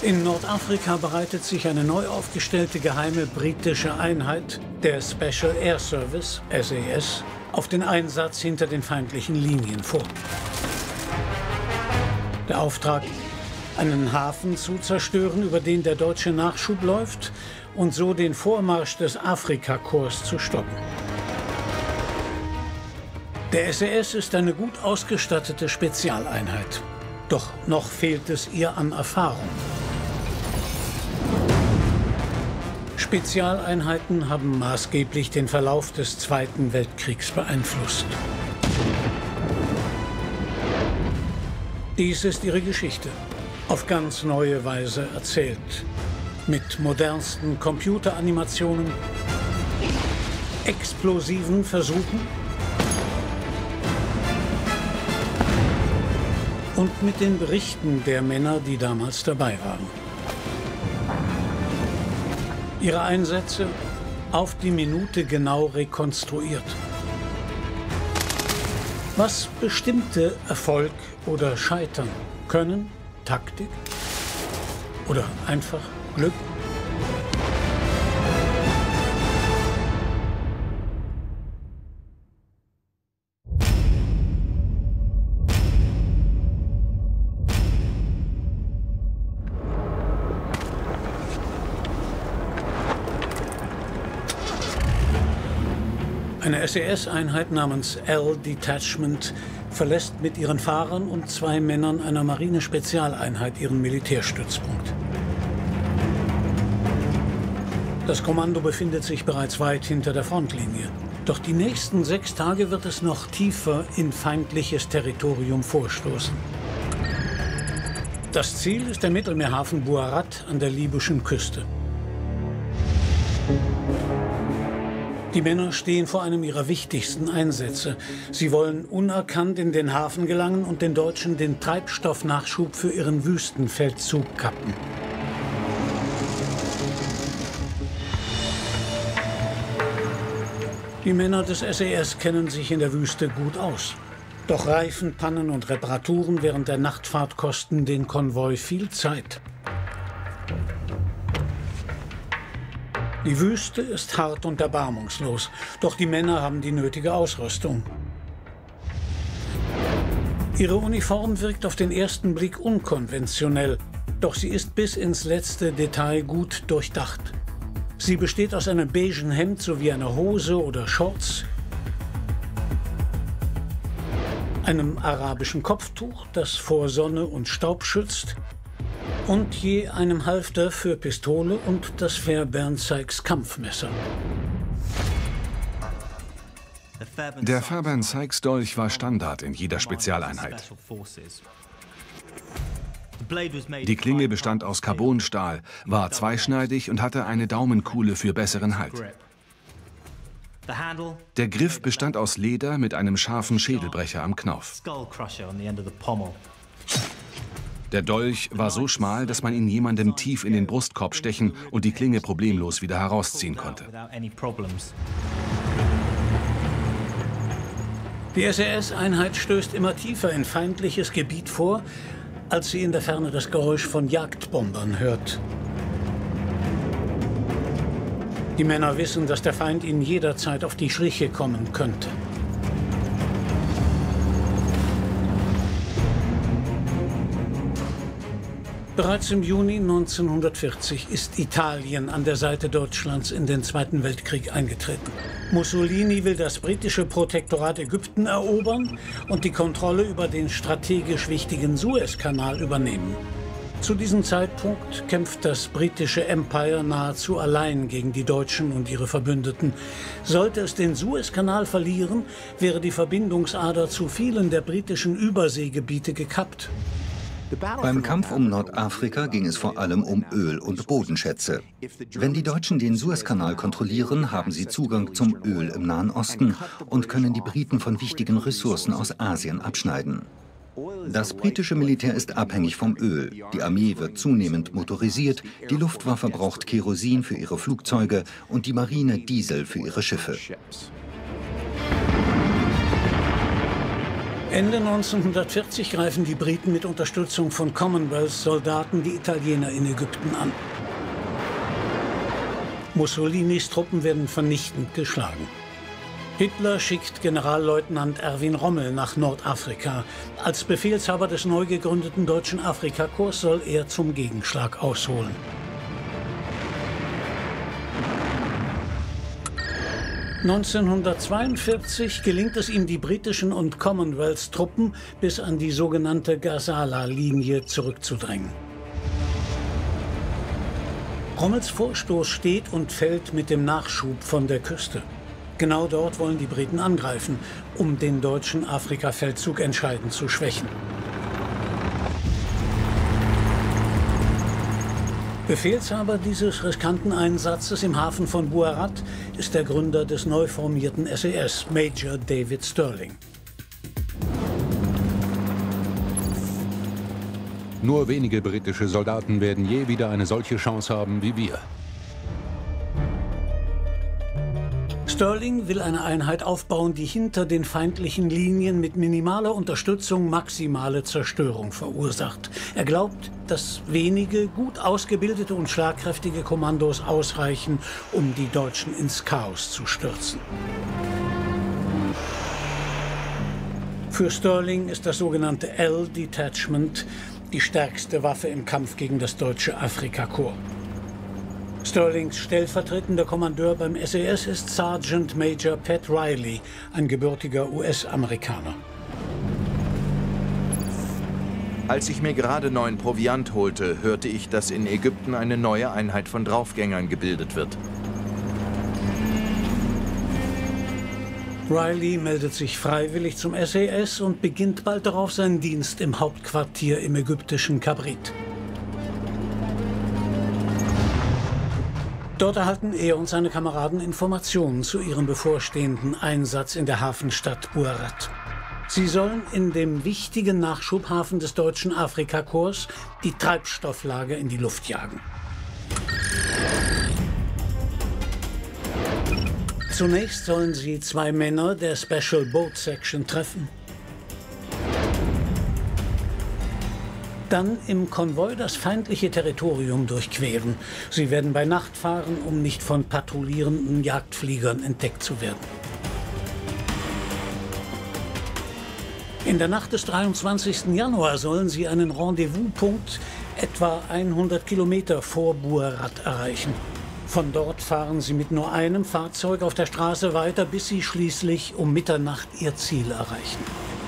In Nordafrika bereitet sich eine neu aufgestellte geheime britische Einheit, der Special Air Service, SAS, auf den Einsatz hinter den feindlichen Linien vor. Der Auftrag, einen Hafen zu zerstören, über den der deutsche Nachschub läuft, und so den Vormarsch des Afrikakorps zu stoppen. Der SAS ist eine gut ausgestattete Spezialeinheit. Doch noch fehlt es ihr an Erfahrung. Spezialeinheiten haben maßgeblich den Verlauf des Zweiten Weltkriegs beeinflusst. Dies ist ihre Geschichte, auf ganz neue Weise erzählt. Mit modernsten Computeranimationen, explosiven Versuchen und mit den Berichten der Männer, die damals dabei waren. Ihre Einsätze auf die Minute genau rekonstruiert. Was bestimmte Erfolg oder Scheitern? Können, Taktik oder einfach Glück? Eine SAS-Einheit namens L-Detachment verlässt mit ihren Fahrern und 2 Männern einer Marine-Spezialeinheit ihren Militärstützpunkt. Das Kommando befindet sich bereits weit hinter der Frontlinie. Doch die nächsten 6 Tage wird es noch tiefer in feindliches Territorium vorstoßen. Das Ziel ist der Mittelmeerhafen Buarat an der libyschen Küste. Die Männer stehen vor einem ihrer wichtigsten Einsätze. Sie wollen unerkannt in den Hafen gelangen und den Deutschen den Treibstoffnachschub für ihren Wüstenfeldzug kappen. Die Männer des SAS kennen sich in der Wüste gut aus. Doch Reifenpannen und Reparaturen während der Nachtfahrt kosten den Konvoi viel Zeit. Die Wüste ist hart und erbarmungslos, doch die Männer haben die nötige Ausrüstung. Ihre Uniform wirkt auf den ersten Blick unkonventionell, doch sie ist bis ins letzte Detail gut durchdacht. Sie besteht aus einem beigen Hemd sowie einer Hose oder Shorts, einem arabischen Kopftuch, das vor Sonne und Staub schützt, und je einem Halfter für Pistole und das Fairbairn Sykes Kampfmesser. Der Fairbairn Sykes Dolch war Standard in jeder Spezialeinheit. Die Klinge bestand aus Carbonstahl, war zweischneidig und hatte eine Daumenkuhle für besseren Halt. Der Griff bestand aus Leder mit einem scharfen Schädelbrecher am Knauf. Der Dolch war so schmal, dass man ihn jemandem tief in den Brustkorb stechen und die Klinge problemlos wieder herausziehen konnte. Die SAS-Einheit stößt immer tiefer in feindliches Gebiet vor, als sie in der Ferne das Geräusch von Jagdbombern hört. Die Männer wissen, dass der Feind ihnen jederzeit auf die Schliche kommen könnte. Bereits im Juni 1940 ist Italien an der Seite Deutschlands in den Zweiten Weltkrieg eingetreten. Mussolini will das britische Protektorat Ägypten erobern und die Kontrolle über den strategisch wichtigen Suezkanal übernehmen. Zu diesem Zeitpunkt kämpft das britische Empire nahezu allein gegen die Deutschen und ihre Verbündeten. Sollte es den Suezkanal verlieren, wäre die Verbindungsader zu vielen der britischen Überseegebiete gekappt. Beim Kampf um Nordafrika ging es vor allem um Öl und Bodenschätze. Wenn die Deutschen den Suezkanal kontrollieren, haben sie Zugang zum Öl im Nahen Osten und können die Briten von wichtigen Ressourcen aus Asien abschneiden. Das britische Militär ist abhängig vom Öl. Die Armee wird zunehmend motorisiert, die Luftwaffe braucht Kerosin für ihre Flugzeuge und die Marine Diesel für ihre Schiffe. Ende 1940 greifen die Briten mit Unterstützung von Commonwealth-Soldaten die Italiener in Ägypten an. Mussolinis Truppen werden vernichtend geschlagen. Hitler schickt Generalleutnant Erwin Rommel nach Nordafrika. Als Befehlshaber des neu gegründeten Deutschen Afrikakorps soll er zum Gegenschlag ausholen. (1942) gelingt es ihm, die britischen und Commonwealth-Truppen bis an die sogenannte Gazala-Linie zurückzudrängen. Rommels Vorstoß steht und fällt mit dem Nachschub von der Küste. Genau dort wollen die Briten angreifen, um den deutschen Afrika-Feldzug entscheidend zu schwächen. Befehlshaber dieses riskanten Einsatzes im Hafen von Buarat ist der Gründer des neu formierten SAS, Major David Stirling. Nur wenige britische Soldaten werden je wieder eine solche Chance haben wie wir. Stirling will eine Einheit aufbauen, die hinter den feindlichen Linien mit minimaler Unterstützung maximale Zerstörung verursacht. Er glaubt, dass wenige, gut ausgebildete und schlagkräftige Kommandos ausreichen, um die Deutschen ins Chaos zu stürzen. Für Stirling ist das sogenannte L-Detachment die stärkste Waffe im Kampf gegen das deutsche Afrikakorps. Stirlings stellvertretender Kommandeur beim SAS ist Sergeant Major Pat Riley, ein gebürtiger US-Amerikaner. Als ich mir gerade neuen Proviant holte, hörte ich, dass in Ägypten eine neue Einheit von Draufgängern gebildet wird. Riley meldet sich freiwillig zum SAS und beginnt bald darauf seinen Dienst im Hauptquartier im ägyptischen Kabrit. Dort erhalten er und seine Kameraden Informationen zu ihrem bevorstehenden Einsatz in der Hafenstadt Buarat. Sie sollen in dem wichtigen Nachschubhafen des deutschen Afrikakorps die Treibstofflager in die Luft jagen. Zunächst sollen sie 2 Männer der Special Boat Section treffen. Dann im Konvoi das feindliche Territorium durchqueren. Sie werden bei Nacht fahren, um nicht von patrouillierenden Jagdfliegern entdeckt zu werden. In der Nacht des 23. Januar sollen sie einen Rendezvouspunkt etwa 100 Kilometer vor Buarat erreichen. Von dort fahren sie mit nur einem Fahrzeug auf der Straße weiter, bis sie schließlich um Mitternacht ihr Ziel erreichen.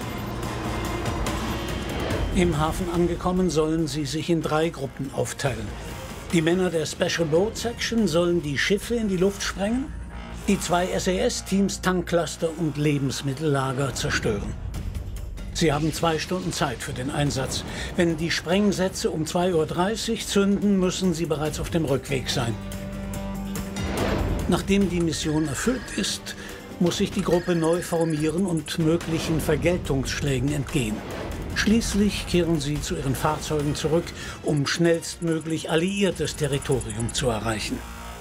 Im Hafen angekommen, sollen sie sich in 3 Gruppen aufteilen. Die Männer der Special Boat Section sollen die Schiffe in die Luft sprengen, die 2 SAS-Teams Tanklaster und Lebensmittellager zerstören. Sie haben 2 Stunden Zeit für den Einsatz. Wenn die Sprengsätze um 2:30 Uhr zünden, müssen sie bereits auf dem Rückweg sein. Nachdem die Mission erfüllt ist, muss sich die Gruppe neu formieren und möglichen Vergeltungsschlägen entgehen. Schließlich kehren sie zu ihren Fahrzeugen zurück, um schnellstmöglich alliiertes Territorium zu erreichen.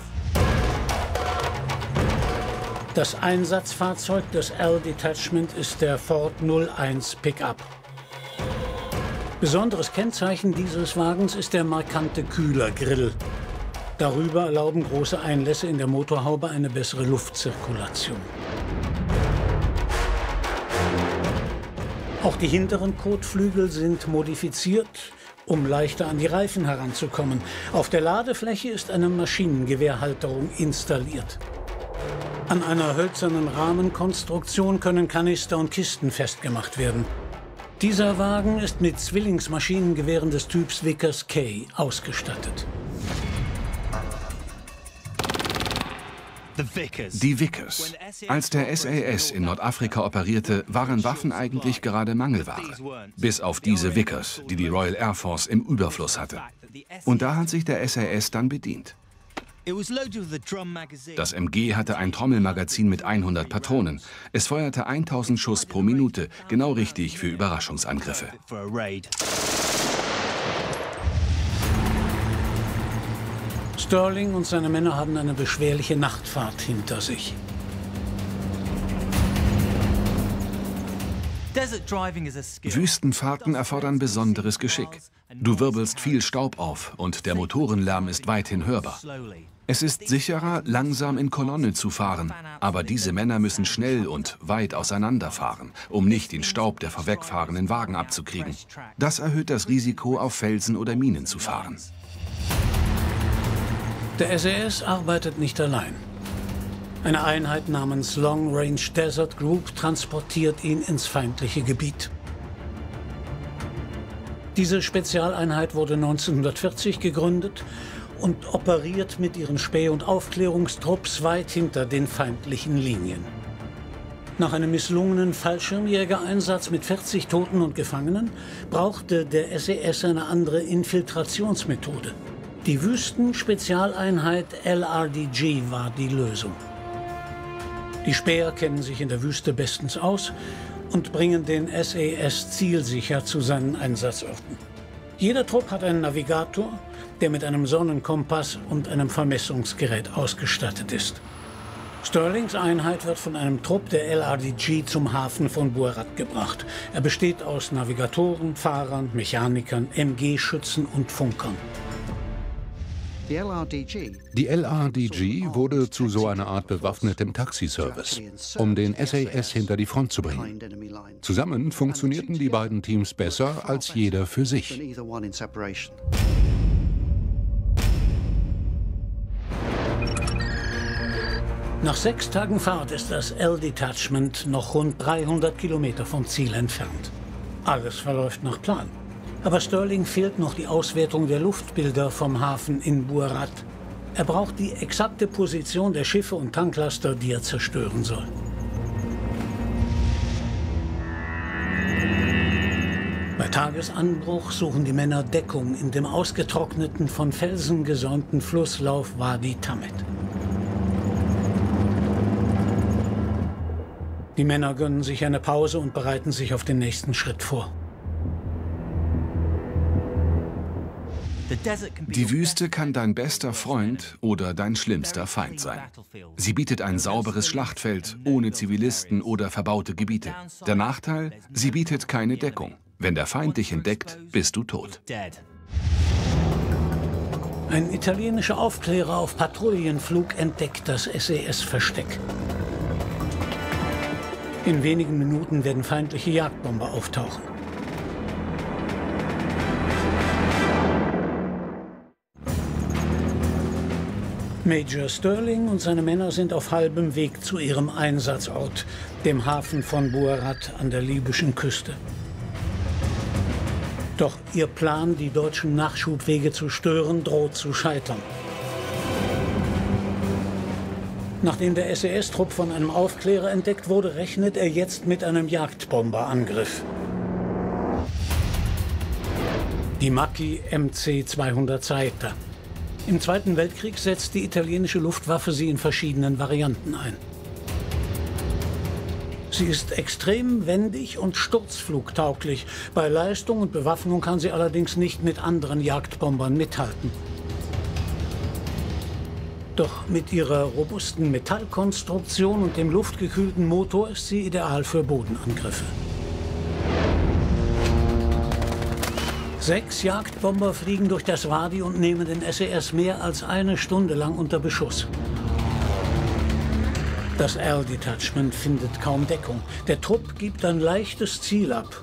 Das Einsatzfahrzeug des L-Detachment ist der Ford 01 Pickup. Besonderes Kennzeichen dieses Wagens ist der markante Kühlergrill. Darüber erlauben große Einlässe in der Motorhaube eine bessere Luftzirkulation. Auch die hinteren Kotflügel sind modifiziert, um leichter an die Reifen heranzukommen. Auf der Ladefläche ist eine Maschinengewehrhalterung installiert. An einer hölzernen Rahmenkonstruktion können Kanister und Kisten festgemacht werden. Dieser Wagen ist mit Zwillingsmaschinengewehren des Typs Vickers K ausgestattet. Die Vickers. Als der SAS in Nordafrika operierte, waren Waffen eigentlich gerade Mangelware. Bis auf diese Vickers, die die Royal Air Force im Überfluss hatte. Und da hat sich der SAS dann bedient. Das MG hatte ein Trommelmagazin mit 100 Patronen. Es feuerte 1000 Schuss pro Minute, genau richtig für Überraschungsangriffe. Stirling und seine Männer haben eine beschwerliche Nachtfahrt hinter sich. Wüstenfahrten erfordern besonderes Geschick. Du wirbelst viel Staub auf und der Motorenlärm ist weithin hörbar. Es ist sicherer, langsam in Kolonne zu fahren, aber diese Männer müssen schnell und weit auseinanderfahren, um nicht den Staub der vorwegfahrenden Wagen abzukriegen. Das erhöht das Risiko, auf Felsen oder Minen zu fahren. Der SAS arbeitet nicht allein. Eine Einheit namens Long Range Desert Group transportiert ihn ins feindliche Gebiet. Diese Spezialeinheit wurde 1940 gegründet und operiert mit ihren Späh- und Aufklärungstrupps weit hinter den feindlichen Linien. Nach einem misslungenen Fallschirmjägereinsatz mit 40 Toten und Gefangenen brauchte der SAS eine andere Infiltrationsmethode. Die Wüstenspezialeinheit LRDG war die Lösung. Die Späher kennen sich in der Wüste bestens aus und bringen den SAS zielsicher zu seinen Einsatzorten. Jeder Trupp hat einen Navigator, der mit einem Sonnenkompass und einem Vermessungsgerät ausgestattet ist. Sterlings Einheit wird von einem Trupp der LRDG zum Hafen von Buerat gebracht. Er besteht aus Navigatoren, Fahrern, Mechanikern, MG-Schützen und Funkern. Die LRDG wurde zu so einer Art bewaffnetem Taxiservice, um den SAS hinter die Front zu bringen. Zusammen funktionierten die beiden Teams besser als jeder für sich. Nach 6 Tagen Fahrt ist das L-Detachment noch rund 300 Kilometer vom Ziel entfernt. Alles verläuft nach Plan. Aber Sterling fehlt noch die Auswertung der Luftbilder vom Hafen in Buerat. Er braucht die exakte Position der Schiffe und Tanklaster, die er zerstören soll. Bei Tagesanbruch suchen die Männer Deckung in dem ausgetrockneten, von Felsen gesäumten Flusslauf Wadi Tamet. Die Männer gönnen sich eine Pause und bereiten sich auf den nächsten Schritt vor. Die Wüste kann dein bester Freund oder dein schlimmster Feind sein. Sie bietet ein sauberes Schlachtfeld, ohne Zivilisten oder verbaute Gebiete. Der Nachteil, sie bietet keine Deckung. Wenn der Feind dich entdeckt, bist du tot. Ein italienischer Aufklärer auf Patrouillenflug entdeckt das SAS-Versteck. In wenigen Minuten werden feindliche Jagdbomber auftauchen. Major Sterling und seine Männer sind auf halbem Weg zu ihrem Einsatzort, dem Hafen von Buerat an der libyschen Küste. Doch ihr Plan, die deutschen Nachschubwege zu stören, droht zu scheitern. Nachdem der SAS-Trupp von einem Aufklärer entdeckt wurde, rechnet er jetzt mit einem Jagdbomberangriff. Die Macchi MC-200 Saetta. Im Zweiten Weltkrieg setzt die italienische Luftwaffe sie in verschiedenen Varianten ein. Sie ist extrem wendig und sturzflugtauglich. Bei Leistung und Bewaffnung kann sie allerdings nicht mit anderen Jagdbombern mithalten. Doch mit ihrer robusten Metallkonstruktion und dem luftgekühlten Motor ist sie ideal für Bodenangriffe. 6 Jagdbomber fliegen durch das Wadi und nehmen den SAS mehr als eine Stunde lang unter Beschuss. Das L-Detachment findet kaum Deckung. Der Trupp gibt ein leichtes Ziel ab.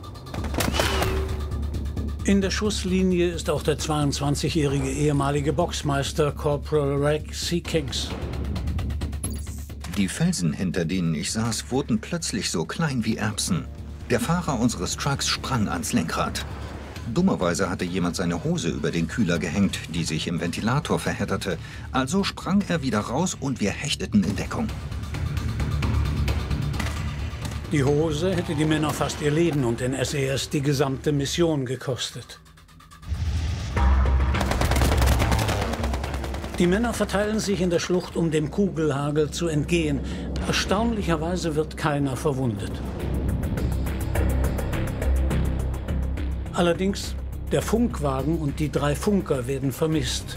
In der Schusslinie ist auch der 22-jährige ehemalige Boxmeister Corporal Reg Seekings. Die Felsen, hinter denen ich saß, wurden plötzlich so klein wie Erbsen. Der Fahrer unseres Trucks sprang ans Lenkrad. Dummerweise hatte jemand seine Hose über den Kühler gehängt, die sich im Ventilator verhedderte. Also sprang er wieder raus und wir hechteten in Deckung. Die Hose hätte die Männer fast ihr Leben und den SAS die gesamte Mission gekostet. Die Männer verteilen sich in der Schlucht, um dem Kugelhagel zu entgehen. Erstaunlicherweise wird keiner verwundet. Allerdings, der Funkwagen und die 3 Funker werden vermisst.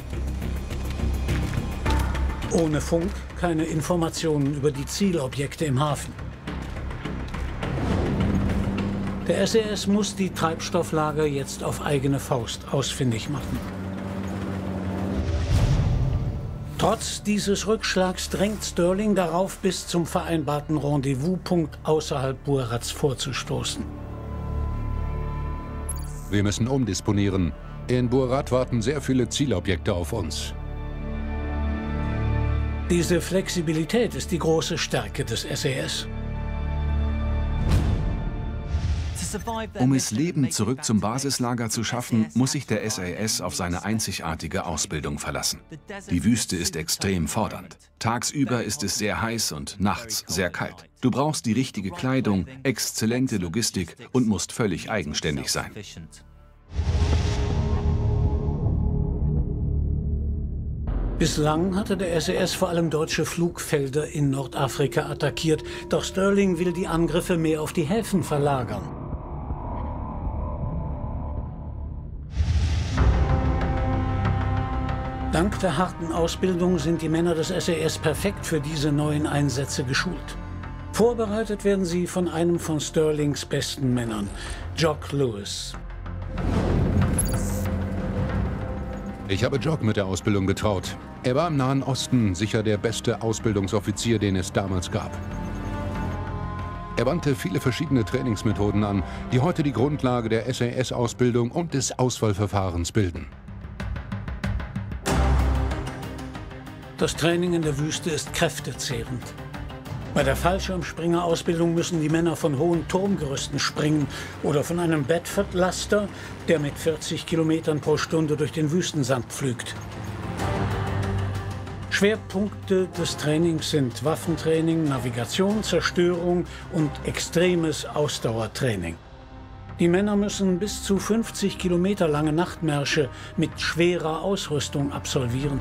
Ohne Funk keine Informationen über die Zielobjekte im Hafen. Der SAS muss die Treibstofflager jetzt auf eigene Faust ausfindig machen. Trotz dieses Rückschlags drängt Sterling darauf, bis zum vereinbarten Rendezvouspunkt außerhalb Buarats vorzustoßen. Wir müssen umdisponieren. In Buarat warten sehr viele Zielobjekte auf uns. Diese Flexibilität ist die große Stärke des SAS. Um es lebend zurück zum Basislager zu schaffen, muss sich der SAS auf seine einzigartige Ausbildung verlassen. Die Wüste ist extrem fordernd. Tagsüber ist es sehr heiß und nachts sehr kalt. Du brauchst die richtige Kleidung, exzellente Logistik und musst völlig eigenständig sein. Bislang hatte der SAS vor allem deutsche Flugfelder in Nordafrika attackiert, doch Sterling will die Angriffe mehr auf die Häfen verlagern. Dank der harten Ausbildung sind die Männer des SAS perfekt für diese neuen Einsätze geschult. Vorbereitet werden sie von einem von Sterlings besten Männern, Jock Lewis. Ich habe Jock mit der Ausbildung betraut. Er war im Nahen Osten sicher der beste Ausbildungsoffizier, den es damals gab. Er wandte viele verschiedene Trainingsmethoden an, die heute die Grundlage der SAS-Ausbildung und des Auswahlverfahrens bilden. Das Training in der Wüste ist kräftezehrend. Bei der Fallschirmspringer-Ausbildung müssen die Männer von hohen Turmgerüsten springen oder von einem Bedford-Laster, der mit 40 Kilometern pro Stunde durch den Wüstensand pflügt. Schwerpunkte des Trainings sind Waffentraining, Navigation, Zerstörung und extremes Ausdauertraining. Die Männer müssen bis zu 50 Kilometer lange Nachtmärsche mit schwerer Ausrüstung absolvieren.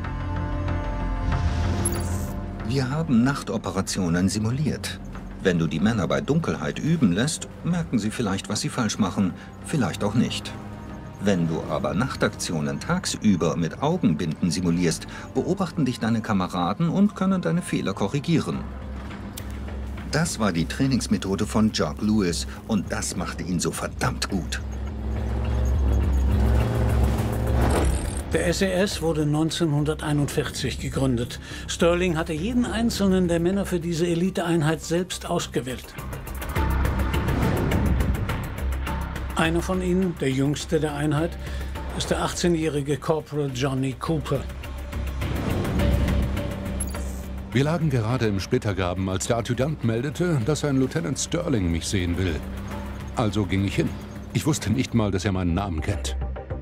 Wir haben Nachtoperationen simuliert. Wenn du die Männer bei Dunkelheit üben lässt, merken sie vielleicht, was sie falsch machen, vielleicht auch nicht. Wenn du aber Nachtaktionen tagsüber mit Augenbinden simulierst, beobachten dich deine Kameraden und können deine Fehler korrigieren. Das war die Trainingsmethode von Jock Lewis und das machte ihn so verdammt gut. Der SAS wurde 1941 gegründet. Sterling hatte jeden einzelnen der Männer für diese Eliteeinheit selbst ausgewählt. Einer von ihnen, der jüngste der Einheit, ist der 18-jährige Corporal Johnny Cooper. Wir lagen gerade im Splittergraben, als der Adjutant meldete, dass ein Lieutenant Sterling mich sehen will. Also ging ich hin. Ich wusste nicht mal, dass er meinen Namen kennt.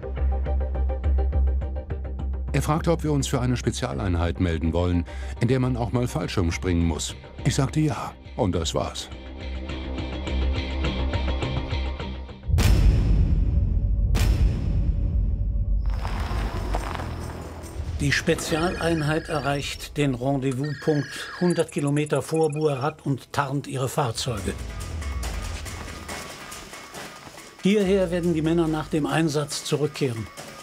Er fragte, ob wir uns für eine Spezialeinheit melden wollen, in der man auch mal Fallschirm springen muss. Ich sagte ja, und das war's. Die Spezialeinheit erreicht den Rendezvouspunkt 100 Kilometer vor Buarat und tarnt ihre Fahrzeuge. Hierher werden die Männer nach dem Einsatz zurückkehren.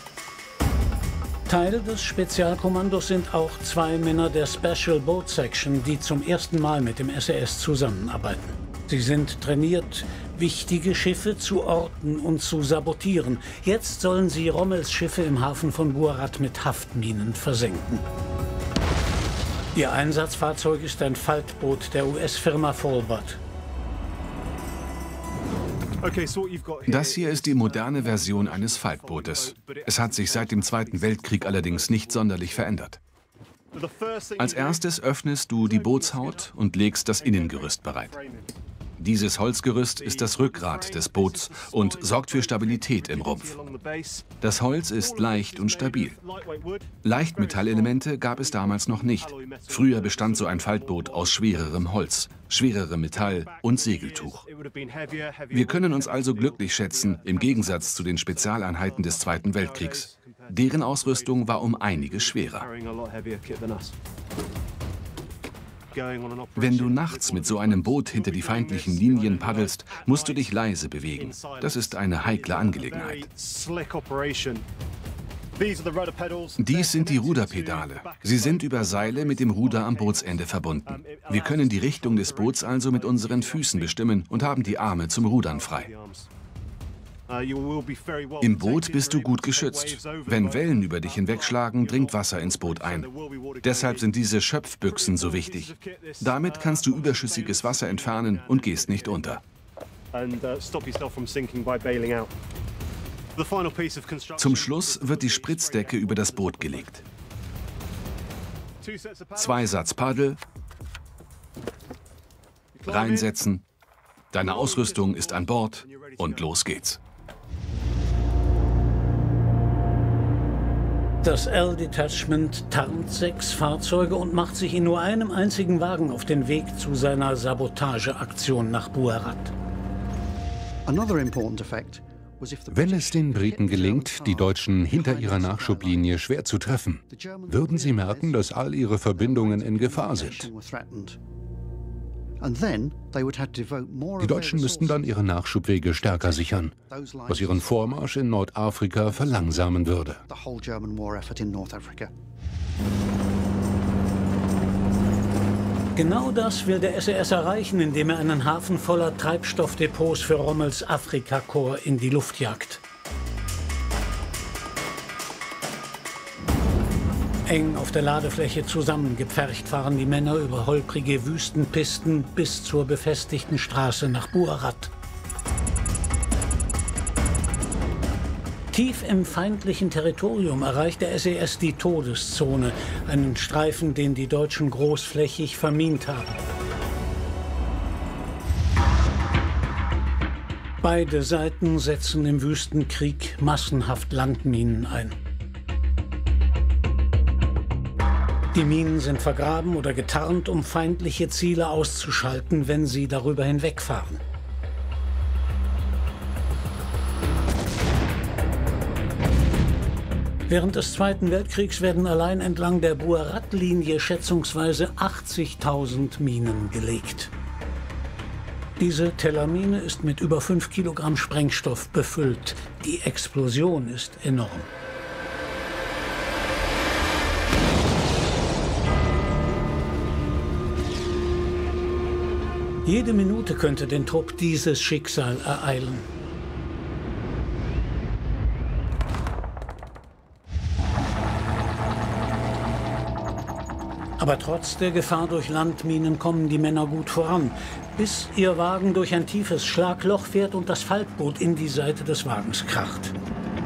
Teil des Spezialkommandos sind auch 2 Männer der Special Boat Section, die zum ersten Mal mit dem SAS zusammenarbeiten. Sie sind trainiert, wichtige Schiffe zu orten und zu sabotieren. Jetzt sollen sie Rommels Schiffe im Hafen von Buarat mit Haftminen versenken. Ihr Einsatzfahrzeug ist ein Faltboot der US-Firma Falbert. Das hier ist die moderne Version eines Faltbootes. Es hat sich seit dem Zweiten Weltkrieg allerdings nicht sonderlich verändert. Als erstes öffnest du die Bootshaut und legst das Innengerüst bereit. Dieses Holzgerüst ist das Rückgrat des Boots und sorgt für Stabilität im Rumpf. Das Holz ist leicht und stabil. Leichtmetallelemente gab es damals noch nicht. Früher bestand so ein Faltboot aus schwererem Holz, schwererem Metall und Segeltuch. Wir können uns also glücklich schätzen, im Gegensatz zu den Spezialeinheiten des Zweiten Weltkriegs. Deren Ausrüstung war um einiges schwerer. Wenn du nachts mit so einem Boot hinter die feindlichen Linien paddelst, musst du dich leise bewegen. Das ist eine heikle Angelegenheit. Dies sind die Ruderpedale. Sie sind über Seile mit dem Ruder am Bootsende verbunden. Wir können die Richtung des Boots also mit unseren Füßen bestimmen und haben die Arme zum Rudern frei. Im Boot bist du gut geschützt. Wenn Wellen über dich hinwegschlagen, dringt Wasser ins Boot ein. Deshalb sind diese Schöpfbüchsen so wichtig. Damit kannst du überschüssiges Wasser entfernen und gehst nicht unter. Zum Schluss wird die Spritzdecke über das Boot gelegt. 2 Satz Paddel, reinsetzen, deine Ausrüstung ist an Bord und los geht's. Das L-Detachment tarnt 6 Fahrzeuge und macht sich in nur einem einzigen Wagen auf den Weg zu seiner Sabotageaktion nach Buarat. Wenn es den Briten gelingt, die Deutschen hinter ihrer Nachschublinie schwer zu treffen, würden sie merken, dass all ihre Verbindungen in Gefahr sind. Die Deutschen müssten dann ihre Nachschubwege stärker sichern, was ihren Vormarsch in Nordafrika verlangsamen würde. Genau das will der SAS erreichen, indem er einen Hafen voller Treibstoffdepots für Rommels Afrikakorps in die Luft jagt. Eng auf der Ladefläche zusammengepfercht fahren die Männer über holprige Wüstenpisten bis zur befestigten Straße nach Buarat. Tief im feindlichen Territorium erreicht der SAS die Todeszone, einen Streifen, den die Deutschen großflächig vermint haben. Beide Seiten setzen im Wüstenkrieg massenhaft Landminen ein. Die Minen sind vergraben oder getarnt, um feindliche Ziele auszuschalten, wenn sie darüber hinwegfahren. Während des Zweiten Weltkriegs werden allein entlang der Buarat-Linie schätzungsweise 80.000 Minen gelegt. Diese Tellermine ist mit über 5 Kilogramm Sprengstoff befüllt. Die Explosion ist enorm. Jede Minute könnte den Trupp dieses Schicksal ereilen. Aber trotz der Gefahr durch Landminen kommen die Männer gut voran, bis ihr Wagen durch ein tiefes Schlagloch fährt und das Faltboot in die Seite des Wagens kracht.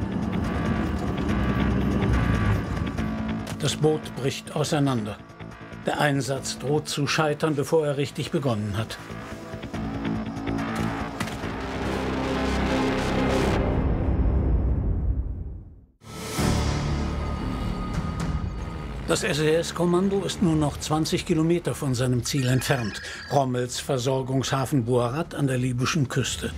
Das Boot bricht auseinander. Der Einsatz droht zu scheitern, bevor er richtig begonnen hat. Das SAS-Kommando ist nur noch 20 Kilometer von seinem Ziel entfernt, Rommels Versorgungshafen Buarat an der libyschen Küste.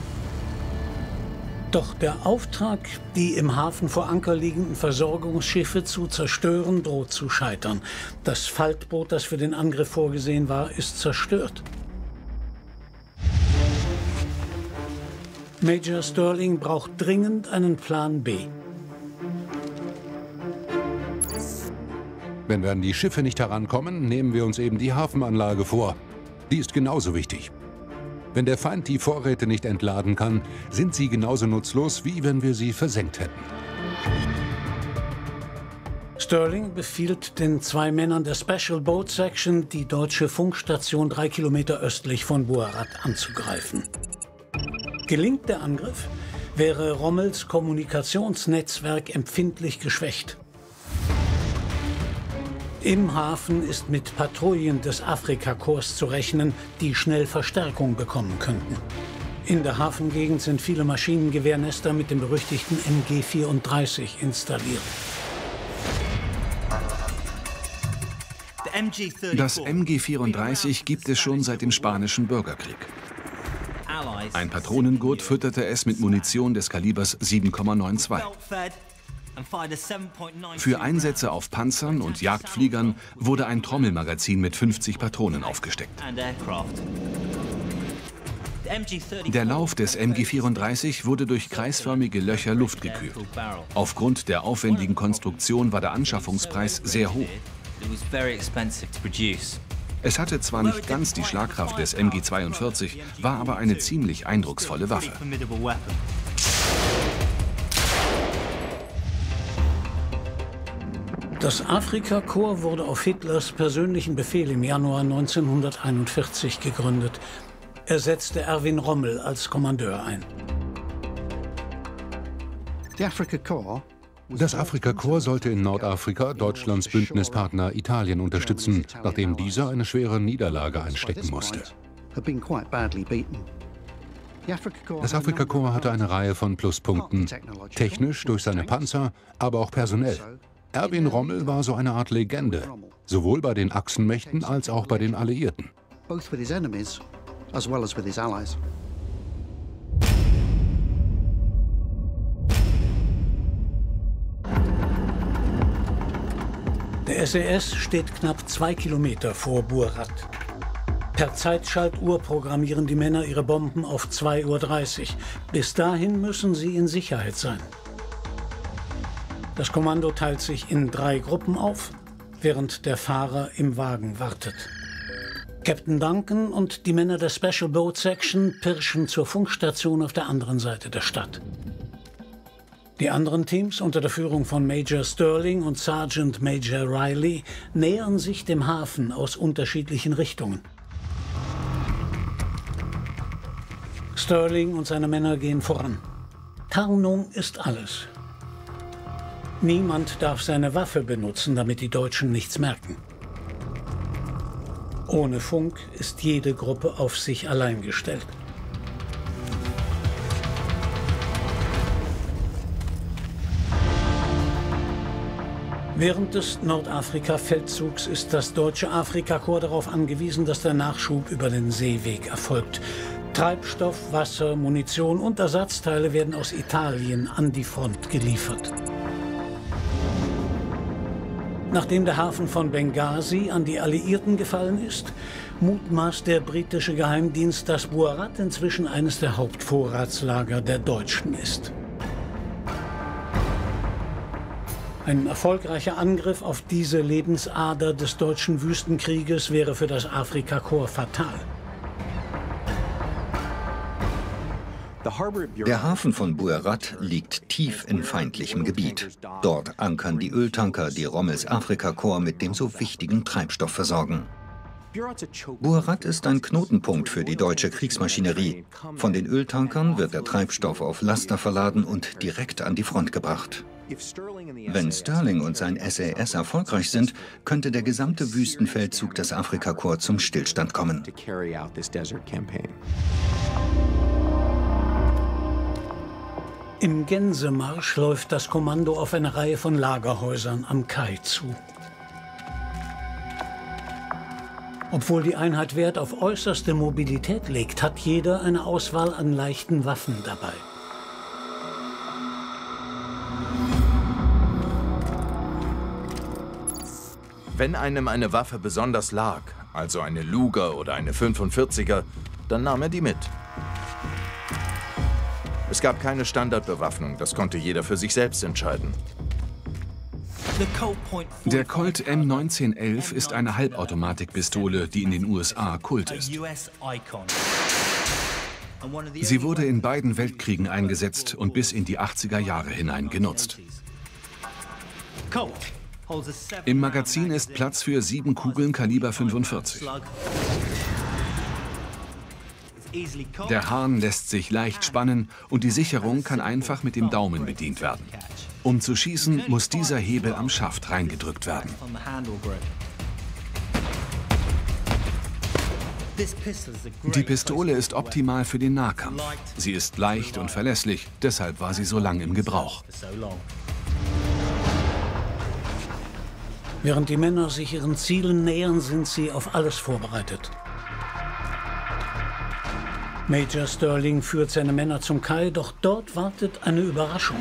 Doch der Auftrag, die im Hafen vor Anker liegenden Versorgungsschiffe zu zerstören, droht zu scheitern. Das Faltboot, das für den Angriff vorgesehen war, ist zerstört. Major Sterling braucht dringend einen Plan B. Wenn wir an die Schiffe nicht herankommen, nehmen wir uns eben die Hafenanlage vor. Die ist genauso wichtig. Wenn der Feind die Vorräte nicht entladen kann, sind sie genauso nutzlos, wie wenn wir sie versenkt hätten. Sterling befiehlt den 2 Männern der Special Boat Section, die deutsche Funkstation 3 Kilometer östlich von Buarat anzugreifen. Gelingt der Angriff, wäre Rommels Kommunikationsnetzwerk empfindlich geschwächt. Im Hafen ist mit Patrouillen des Afrikakorps zu rechnen, die schnell Verstärkung bekommen könnten. In der Hafengegend sind viele Maschinengewehrnester mit dem berüchtigten MG34 installiert. Das MG34 gibt es schon seit dem Spanischen Bürgerkrieg. Ein Patronengurt fütterte es mit Munition des Kalibers 7,92. Für Einsätze auf Panzern und Jagdfliegern wurde ein Trommelmagazin mit 50 Patronen aufgesteckt. Der Lauf des MG34 wurde durch kreisförmige Löcher luftgekühlt. Aufgrund der aufwendigen Konstruktion war der Anschaffungspreis sehr hoch. Es hatte zwar nicht ganz die Schlagkraft des MG42, war aber eine ziemlich eindrucksvolle Waffe. Das Afrikakorps wurde auf Hitlers persönlichen Befehl im Januar 1941 gegründet. Er setzte Erwin Rommel als Kommandeur ein. Das Afrikakorps sollte in Nordafrika Deutschlands Bündnispartner Italien unterstützen, nachdem dieser eine schwere Niederlage einstecken musste. Das Afrikakorps hatte eine Reihe von Pluspunkten, technisch durch seine Panzer, aber auch personell. Erwin Rommel war so eine Art Legende, sowohl bei den Achsenmächten als auch bei den Alliierten. Der SAS steht knapp 2 Kilometer vor Buerat. Per Zeitschaltuhr programmieren die Männer ihre Bomben auf 2:30 Uhr. Bis dahin müssen sie in Sicherheit sein. Das Kommando teilt sich in 3 Gruppen auf, während der Fahrer im Wagen wartet. Captain Duncan und die Männer der Special Boat Section pirschen zur Funkstation auf der anderen Seite der Stadt. Die anderen Teams unter der Führung von Major Sterling und Sergeant Major Riley nähern sich dem Hafen aus unterschiedlichen Richtungen. Sterling und seine Männer gehen voran. Tarnung ist alles. Niemand darf seine Waffe benutzen, damit die Deutschen nichts merken. Ohne Funk ist jede Gruppe auf sich allein gestellt. Während des Nordafrika-Feldzugs ist das deutsche Afrikakorps darauf angewiesen, dass der Nachschub über den Seeweg erfolgt. Treibstoff, Wasser, Munition und Ersatzteile werden aus Italien an die Front geliefert. Nachdem der Hafen von Benghazi an die Alliierten gefallen ist, mutmaßt der britische Geheimdienst, dass Buerat inzwischen eines der Hauptvorratslager der Deutschen ist. Ein erfolgreicher Angriff auf diese Lebensader des deutschen Wüstenkrieges wäre für das Afrikakorps fatal. Der Hafen von Buerat liegt tief in feindlichem Gebiet. Dort ankern die Öltanker, die Rommels Afrikakorps mit dem so wichtigen Treibstoff versorgen. Buerat ist ein Knotenpunkt für die deutsche Kriegsmaschinerie. Von den Öltankern wird der Treibstoff auf Laster verladen und direkt an die Front gebracht. Wenn Sterling und sein SAS erfolgreich sind, könnte der gesamte Wüstenfeldzug des Afrikakorps zum Stillstand kommen. Im Gänsemarsch läuft das Kommando auf eine Reihe von Lagerhäusern am Kai zu. Obwohl die Einheit Wert auf äußerste Mobilität legt, hat jeder eine Auswahl an leichten Waffen dabei. Wenn einem eine Waffe besonders lag, also eine Luger oder eine 45er, dann nahm er die mit. Es gab keine Standardbewaffnung, das konnte jeder für sich selbst entscheiden. Der Colt M1911 ist eine Halbautomatikpistole, die in den USA Kult ist. Sie wurde in beiden Weltkriegen eingesetzt und bis in die 80er Jahre hinein genutzt. Im Magazin ist Platz für 7 Kugeln Kaliber 45. Der Hahn lässt sich leicht spannen und die Sicherung kann einfach mit dem Daumen bedient werden. Um zu schießen, muss dieser Hebel am Schaft reingedrückt werden. Die Pistole ist optimal für den Nahkampf. Sie ist leicht und verlässlich, deshalb war sie so lang im Gebrauch. Während die Männer sich ihren Zielen nähern, sind sie auf alles vorbereitet. Major Sterling führt seine Männer zum Kai, doch dort wartet eine Überraschung.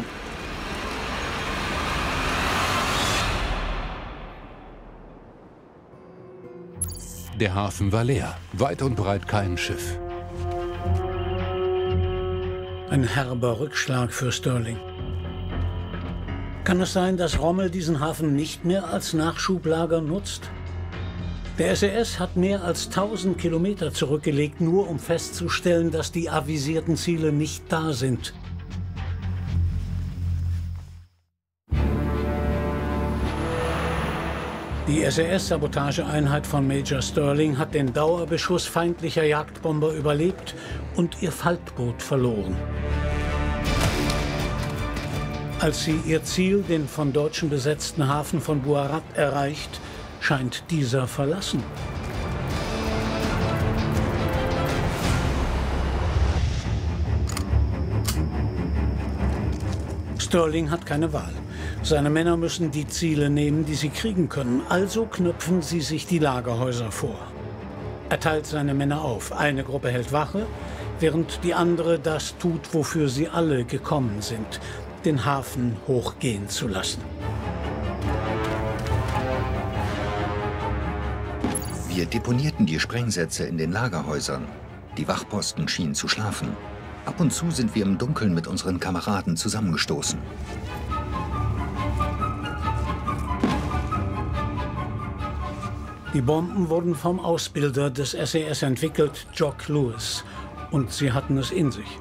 Der Hafen war leer, weit und breit kein Schiff. Ein herber Rückschlag für Sterling. Kann es sein, dass Rommel diesen Hafen nicht mehr als Nachschublager nutzt? Der SES hat mehr als 1000 Kilometer zurückgelegt, nur um festzustellen, dass die avisierten Ziele nicht da sind. Die SES-Sabotageeinheit von Major Sterling hat den Dauerbeschuss feindlicher Jagdbomber überlebt und ihr Faltboot verloren. Als sie ihr Ziel, den von Deutschen besetzten Hafen von Buarat, erreicht, scheint dieser verlassen. Sterling hat keine Wahl. Seine Männer müssen die Ziele nehmen, die sie kriegen können. Also knüpfen sie sich die Lagerhäuser vor. Er teilt seine Männer auf. Eine Gruppe hält Wache, während die andere das tut, wofür sie alle gekommen sind: den Hafen hochgehen zu lassen. Wir deponierten die Sprengsätze in den Lagerhäusern. Die Wachposten schienen zu schlafen. Ab und zu sind wir im Dunkeln mit unseren Kameraden zusammengestoßen. Die Bomben wurden vom Ausbilder des SES entwickelt, Jock Lewis, und sie hatten es in sich.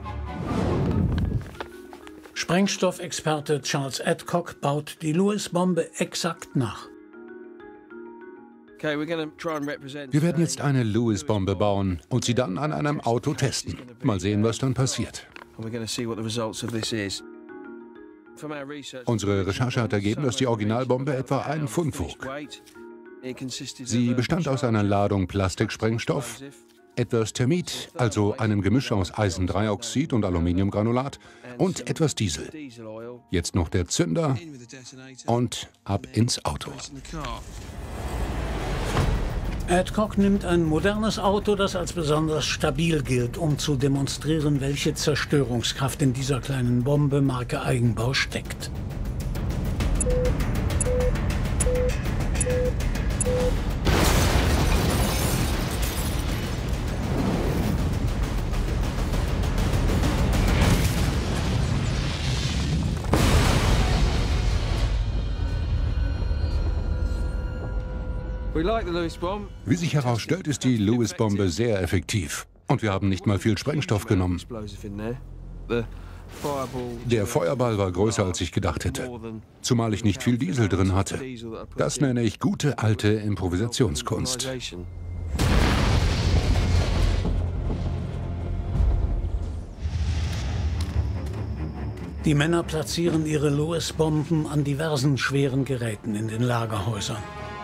Sprengstoffexperte Charles Adcock baut die Lewis-Bombe exakt nach. Wir werden jetzt eine Lewis-Bombe bauen und sie dann an einem Auto testen. Mal sehen, was dann passiert. Unsere Recherche hat ergeben, dass die Originalbombe etwa 1 Pfund wog. Sie bestand aus einer Ladung Plastiksprengstoff, etwas Thermit, also einem Gemisch aus Eisendreioxid und Aluminiumgranulat, und etwas Diesel. Jetzt noch der Zünder und ab ins Auto. Adcock nimmt ein modernes Auto, das als besonders stabil gilt, um zu demonstrieren, welche Zerstörungskraft in dieser kleinen Bombe Marke Eigenbau steckt. Wie sich herausstellt, ist die Lewis-Bombe sehr effektiv. Und wir haben nicht mal viel Sprengstoff genommen. Der Feuerball war größer, als ich gedacht hätte. Zumal ich nicht viel Diesel drin hatte. Das nenne ich gute alte Improvisationskunst. Die Männer platzieren ihre Lewis-Bomben an diversen schweren Geräten in den Lagerhäusern.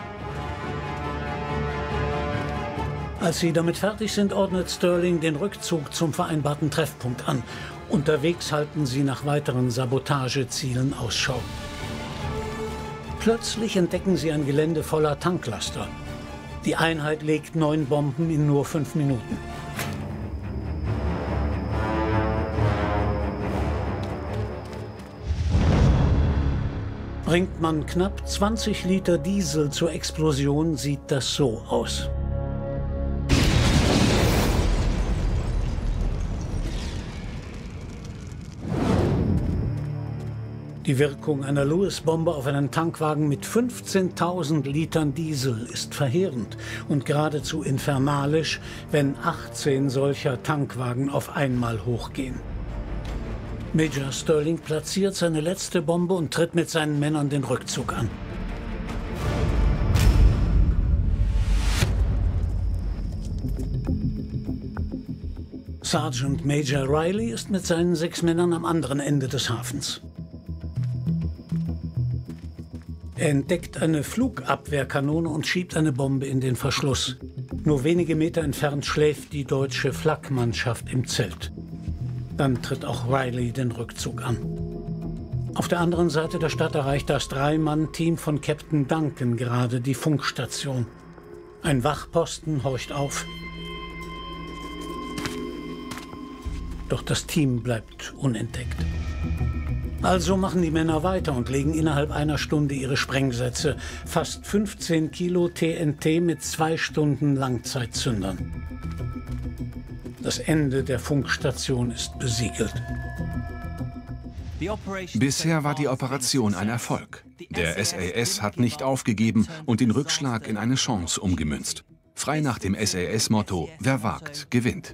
Als sie damit fertig sind, ordnet Sterling den Rückzug zum vereinbarten Treffpunkt an. Unterwegs halten sie nach weiteren Sabotagezielen Ausschau. Plötzlich entdecken sie ein Gelände voller Tanklaster. Die Einheit legt 9 Bomben in nur 5 Minuten. Bringt man knapp 20 Liter Diesel zur Explosion, sieht das so aus. Die Wirkung einer Lewis-Bombe auf einen Tankwagen mit 15.000 Litern Diesel ist verheerend und geradezu infernalisch, wenn 18 solcher Tankwagen auf einmal hochgehen. Major Sterling platziert seine letzte Bombe und tritt mit seinen Männern den Rückzug an. Sergeant Major Riley ist mit seinen 6 Männern am anderen Ende des Hafens. Er entdeckt eine Flugabwehrkanone und schiebt eine Bombe in den Verschluss. Nur wenige Meter entfernt schläft die deutsche Flakmannschaft im Zelt. Dann tritt auch Riley den Rückzug an. Auf der anderen Seite der Stadt erreicht das 3-Mann-Team von Captain Duncan gerade die Funkstation. Ein Wachposten horcht auf. Doch das Team bleibt unentdeckt. Also machen die Männer weiter und legen innerhalb einer Stunde ihre Sprengsätze. Fast 15 Kilo TNT mit 2 Stunden Langzeitzündern. Das Ende der Funkstation ist besiegelt. Bisher war die Operation ein Erfolg. Der SAS hat nicht aufgegeben und den Rückschlag in eine Chance umgemünzt. Frei nach dem SAS-Motto: Wer wagt, gewinnt.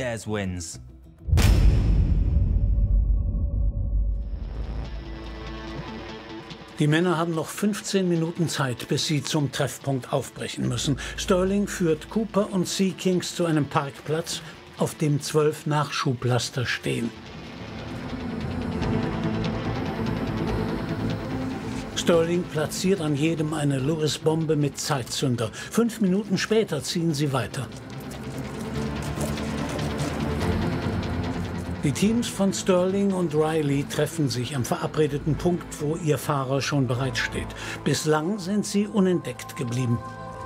Die Männer haben noch 15 Minuten Zeit, bis sie zum Treffpunkt aufbrechen müssen. Sterling führt Cooper und Seekings zu einem Parkplatz, auf dem 12 Nachschublaster stehen. Sterling platziert an jedem eine Lewis-Bombe mit Zeitzünder. 5 Minuten später ziehen sie weiter. Die Teams von Sterling und Riley treffen sich am verabredeten Punkt, wo ihr Fahrer schon bereitsteht. Bislang sind sie unentdeckt geblieben.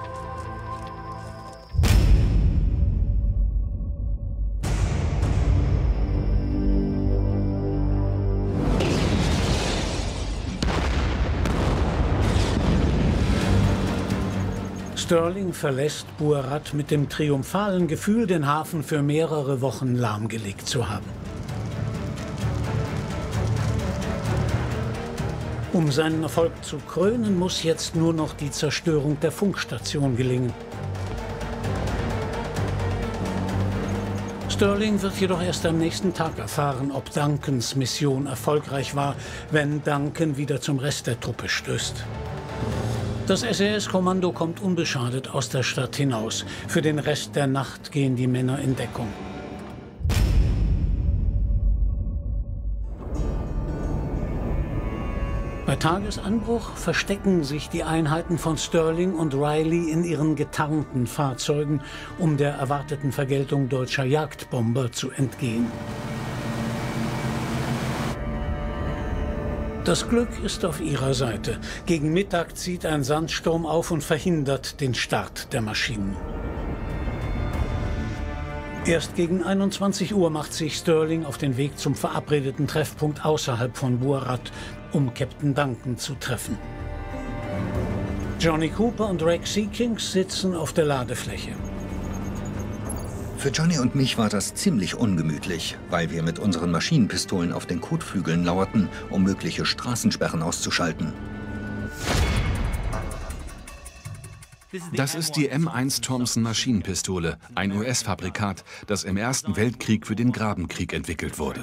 Sterling verlässt Buerat mit dem triumphalen Gefühl, den Hafen für mehrere Wochen lahmgelegt zu haben. Um seinen Erfolg zu krönen, muss jetzt nur noch die Zerstörung der Funkstation gelingen. Sterling wird jedoch erst am nächsten Tag erfahren, ob Duncans Mission erfolgreich war, wenn Duncan wieder zum Rest der Truppe stößt. Das SAS-Kommando kommt unbeschadet aus der Stadt hinaus. Für den Rest der Nacht gehen die Männer in Deckung. Bei Tagesanbruch verstecken sich die Einheiten von Sterling und Riley in ihren getarnten Fahrzeugen, um der erwarteten Vergeltung deutscher Jagdbomber zu entgehen. Das Glück ist auf ihrer Seite. Gegen Mittag zieht ein Sandsturm auf und verhindert den Start der Maschinen. Erst gegen 21 Uhr macht sich Sterling auf den Weg zum verabredeten Treffpunkt außerhalb von Buerat, um Captain Duncan zu treffen. Johnny Cooper und Rex Seekings sitzen auf der Ladefläche. Für Johnny und mich war das ziemlich ungemütlich, weil wir mit unseren Maschinenpistolen auf den Kotflügeln lauerten, um mögliche Straßensperren auszuschalten. Das ist die M1 Thompson Maschinenpistole, ein US-Fabrikat, das im Ersten Weltkrieg für den Grabenkrieg entwickelt wurde.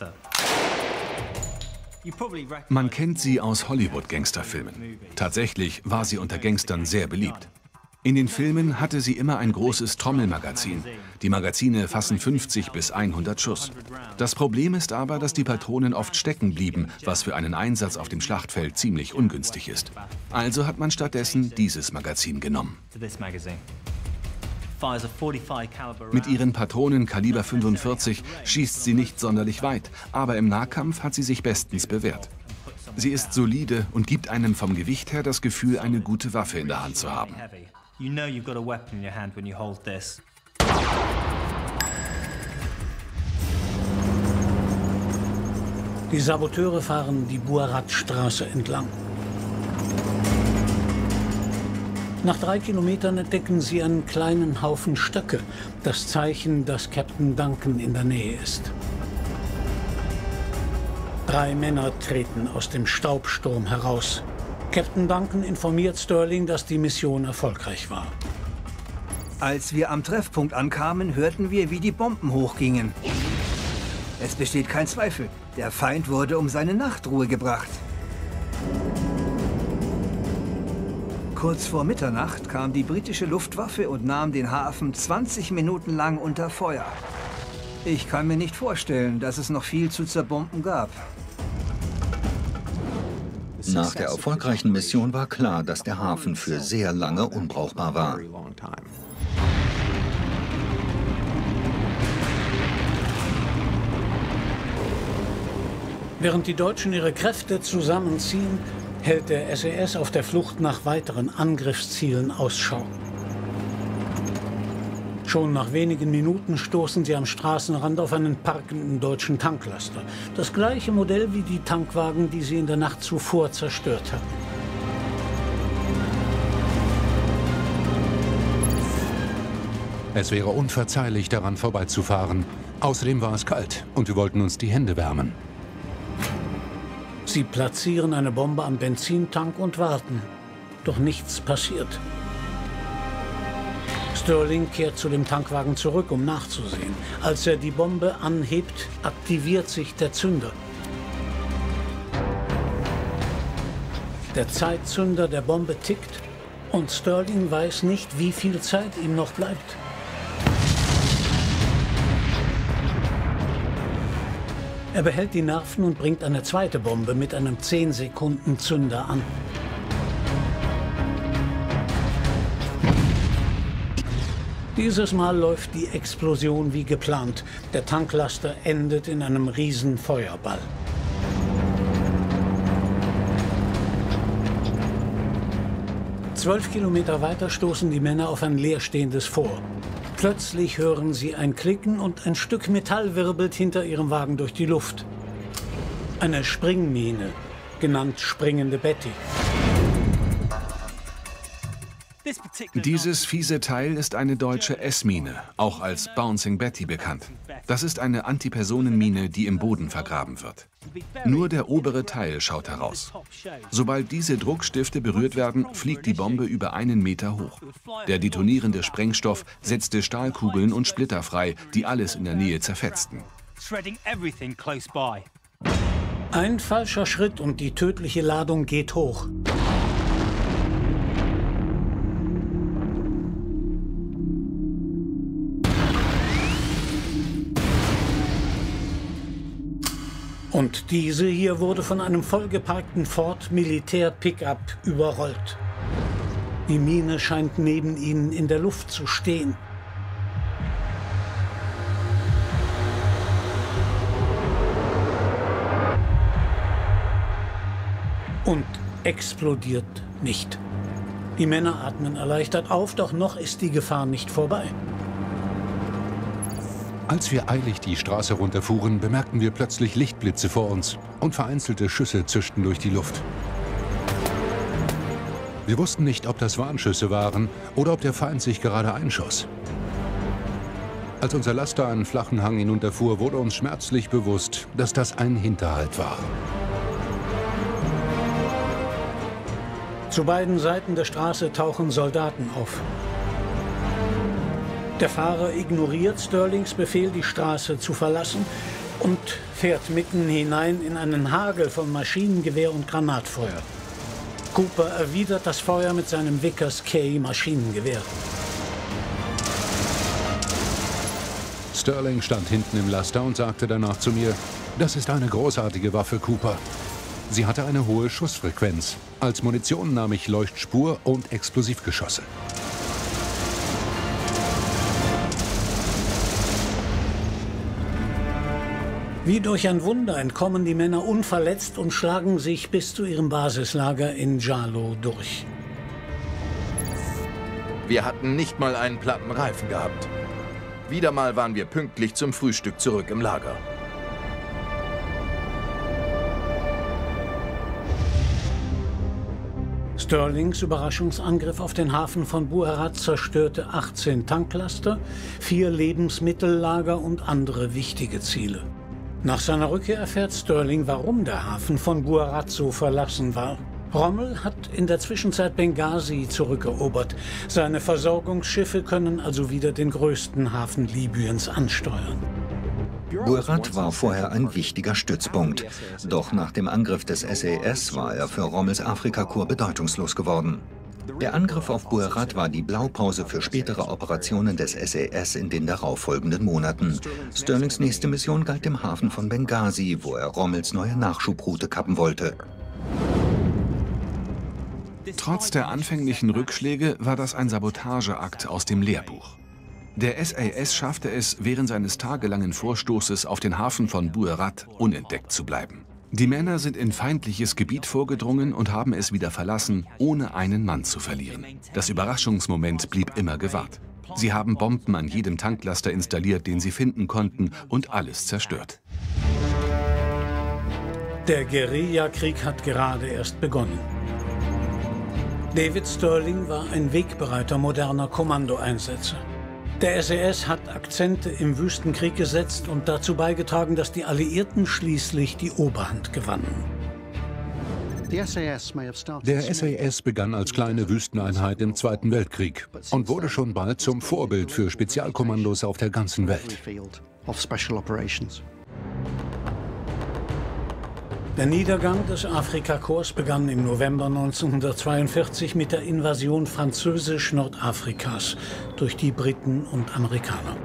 Man kennt sie aus Hollywood-Gangsterfilmen. Tatsächlich war sie unter Gangstern sehr beliebt. In den Filmen hatte sie immer ein großes Trommelmagazin. Die Magazine fassen 50 bis 100 Schuss. Das Problem ist aber, dass die Patronen oft stecken blieben, was für einen Einsatz auf dem Schlachtfeld ziemlich ungünstig ist. Also hat man stattdessen dieses Magazin genommen. Mit ihren Patronen Kaliber 45 schießt sie nicht sonderlich weit, aber im Nahkampf hat sie sich bestens bewährt. Sie ist solide und gibt einem vom Gewicht her das Gefühl, eine gute Waffe in der Hand zu haben. Die Saboteure fahren die Buerat-Straße entlang. Nach 3 Kilometern entdecken sie einen kleinen Haufen Stöcke, das Zeichen, dass Captain Duncan in der Nähe ist. 3 Männer treten aus dem Staubsturm heraus. Captain Duncan informiert Sterling, dass die Mission erfolgreich war. Als wir am Treffpunkt ankamen, hörten wir, wie die Bomben hochgingen. Es besteht kein Zweifel, der Feind wurde um seine Nachtruhe gebracht. Kurz vor Mitternacht kam die britische Luftwaffe und nahm den Hafen 20 Minuten lang unter Feuer. Ich kann mir nicht vorstellen, dass es noch viel zu zerbomben gab. Nach der erfolgreichen Mission war klar, dass der Hafen für sehr lange unbrauchbar war. Während die Deutschen ihre Kräfte zusammenziehen, hält der SAS auf der Flucht nach weiteren Angriffszielen Ausschau. Schon nach wenigen Minuten stoßen sie am Straßenrand auf einen parkenden deutschen Tanklaster. Das gleiche Modell wie die Tankwagen, die sie in der Nacht zuvor zerstört hatten. Es wäre unverzeihlich, daran vorbeizufahren. Außerdem war es kalt und wir wollten uns die Hände wärmen. Sie platzieren eine Bombe am Benzintank und warten. Doch nichts passiert. Sterling kehrt zu dem Tankwagen zurück, um nachzusehen. Als er die Bombe anhebt, aktiviert sich der Zünder. Der Zeitzünder der Bombe tickt und Sterling weiß nicht, wie viel Zeit ihm noch bleibt. Er behält die Nerven und bringt eine zweite Bombe mit einem 10-Sekunden-Zünder an. Dieses Mal läuft die Explosion wie geplant. Der Tanklaster endet in einem riesen Feuerball. Zwölf Kilometer weiter stoßen die Männer auf ein leerstehendes Fort. Plötzlich hören sie ein Klicken und ein Stück Metall wirbelt hinter ihrem Wagen durch die Luft. Eine Springmine, genannt Springende Betty. Dieses fiese Teil ist eine deutsche S-Mine, auch als Bouncing Betty bekannt. Das ist eine Antipersonenmine, die im Boden vergraben wird. Nur der obere Teil schaut heraus. Sobald diese Druckstifte berührt werden, fliegt die Bombe über 1 Meter hoch. Der detonierende Sprengstoff setzte Stahlkugeln und Splitter frei, die alles in der Nähe zerfetzten. Ein falscher Schritt und die tödliche Ladung geht hoch. Und diese hier wurde von einem vollgeparkten Ford Militär-Pickup überrollt. Die Mine scheint neben ihnen in der Luft zu stehen. Und explodiert nicht. Die Männer atmen erleichtert auf, doch noch ist die Gefahr nicht vorbei. Als wir eilig die Straße runterfuhren, bemerkten wir plötzlich Lichtblitze vor uns und vereinzelte Schüsse zischten durch die Luft. Wir wussten nicht, ob das Warnschüsse waren oder ob der Feind sich gerade einschoss. Als unser Laster einen flachen Hang hinunterfuhr, wurde uns schmerzlich bewusst, dass das ein Hinterhalt war. Zu beiden Seiten der Straße tauchen Soldaten auf. Der Fahrer ignoriert Sterlings Befehl, die Straße zu verlassen und fährt mitten hinein in einen Hagel von Maschinengewehr und Granatfeuer. Cooper erwidert das Feuer mit seinem Vickers K Maschinengewehr. Sterling stand hinten im Laster und sagte danach zu mir: Das ist eine großartige Waffe, Cooper. Sie hatte eine hohe Schussfrequenz. Als Munition nahm ich Leuchtspur und Explosivgeschosse. Wie durch ein Wunder entkommen die Männer unverletzt und schlagen sich bis zu ihrem Basislager in Jalo durch. Wir hatten nicht mal einen platten Reifen gehabt. Wieder mal waren wir pünktlich zum Frühstück zurück im Lager. Sterlings Überraschungsangriff auf den Hafen von Buherat zerstörte 18 Tanklaster, 4 Lebensmittellager und andere wichtige Ziele. Nach seiner Rückkehr erfährt Sterling, warum der Hafen von Buherat so verlassen war. Rommel hat in der Zwischenzeit Benghazi zurückerobert. Seine Versorgungsschiffe können also wieder den größten Hafen Libyens ansteuern. Buherat war vorher ein wichtiger Stützpunkt. Doch nach dem Angriff des SAS war er für Rommels Afrikakorps bedeutungslos geworden. Der Angriff auf Buherat war die Blaupause für spätere Operationen des SAS in den darauffolgenden Monaten. Sterlings nächste Mission galt dem Hafen von Benghazi, wo er Rommels neue Nachschubroute kappen wollte. Trotz der anfänglichen Rückschläge war das ein Sabotageakt aus dem Lehrbuch. Der SAS schaffte es, während seines tagelangen Vorstoßes auf den Hafen von Buherat unentdeckt zu bleiben. Die Männer sind in feindliches Gebiet vorgedrungen und haben es wieder verlassen, ohne einen Mann zu verlieren. Das Überraschungsmoment blieb immer gewahrt. Sie haben Bomben an jedem Tanklaster installiert, den sie finden konnten, und alles zerstört. Der Guerillakrieg hat gerade erst begonnen. David Stirling war ein Wegbereiter moderner Kommandoeinsätze. Der SAS hat Akzente im Wüstenkrieg gesetzt und dazu beigetragen, dass die Alliierten schließlich die Oberhand gewannen. Der SAS begann als kleine Wüsteneinheit im Zweiten Weltkrieg und wurde schon bald zum Vorbild für Spezialkommandos auf der ganzen Welt. Der Niedergang des Afrikakorps begann im November 1942 mit der Invasion französisch-Nordafrikas durch die Briten und Amerikaner.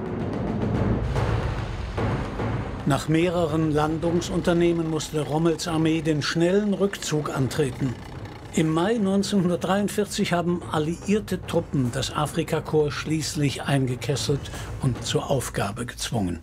Nach mehreren Landungsunternehmen musste Rommels Armee den schnellen Rückzug antreten. Im Mai 1943 haben alliierte Truppen das Afrikakorps schließlich eingekesselt und zur Aufgabe gezwungen.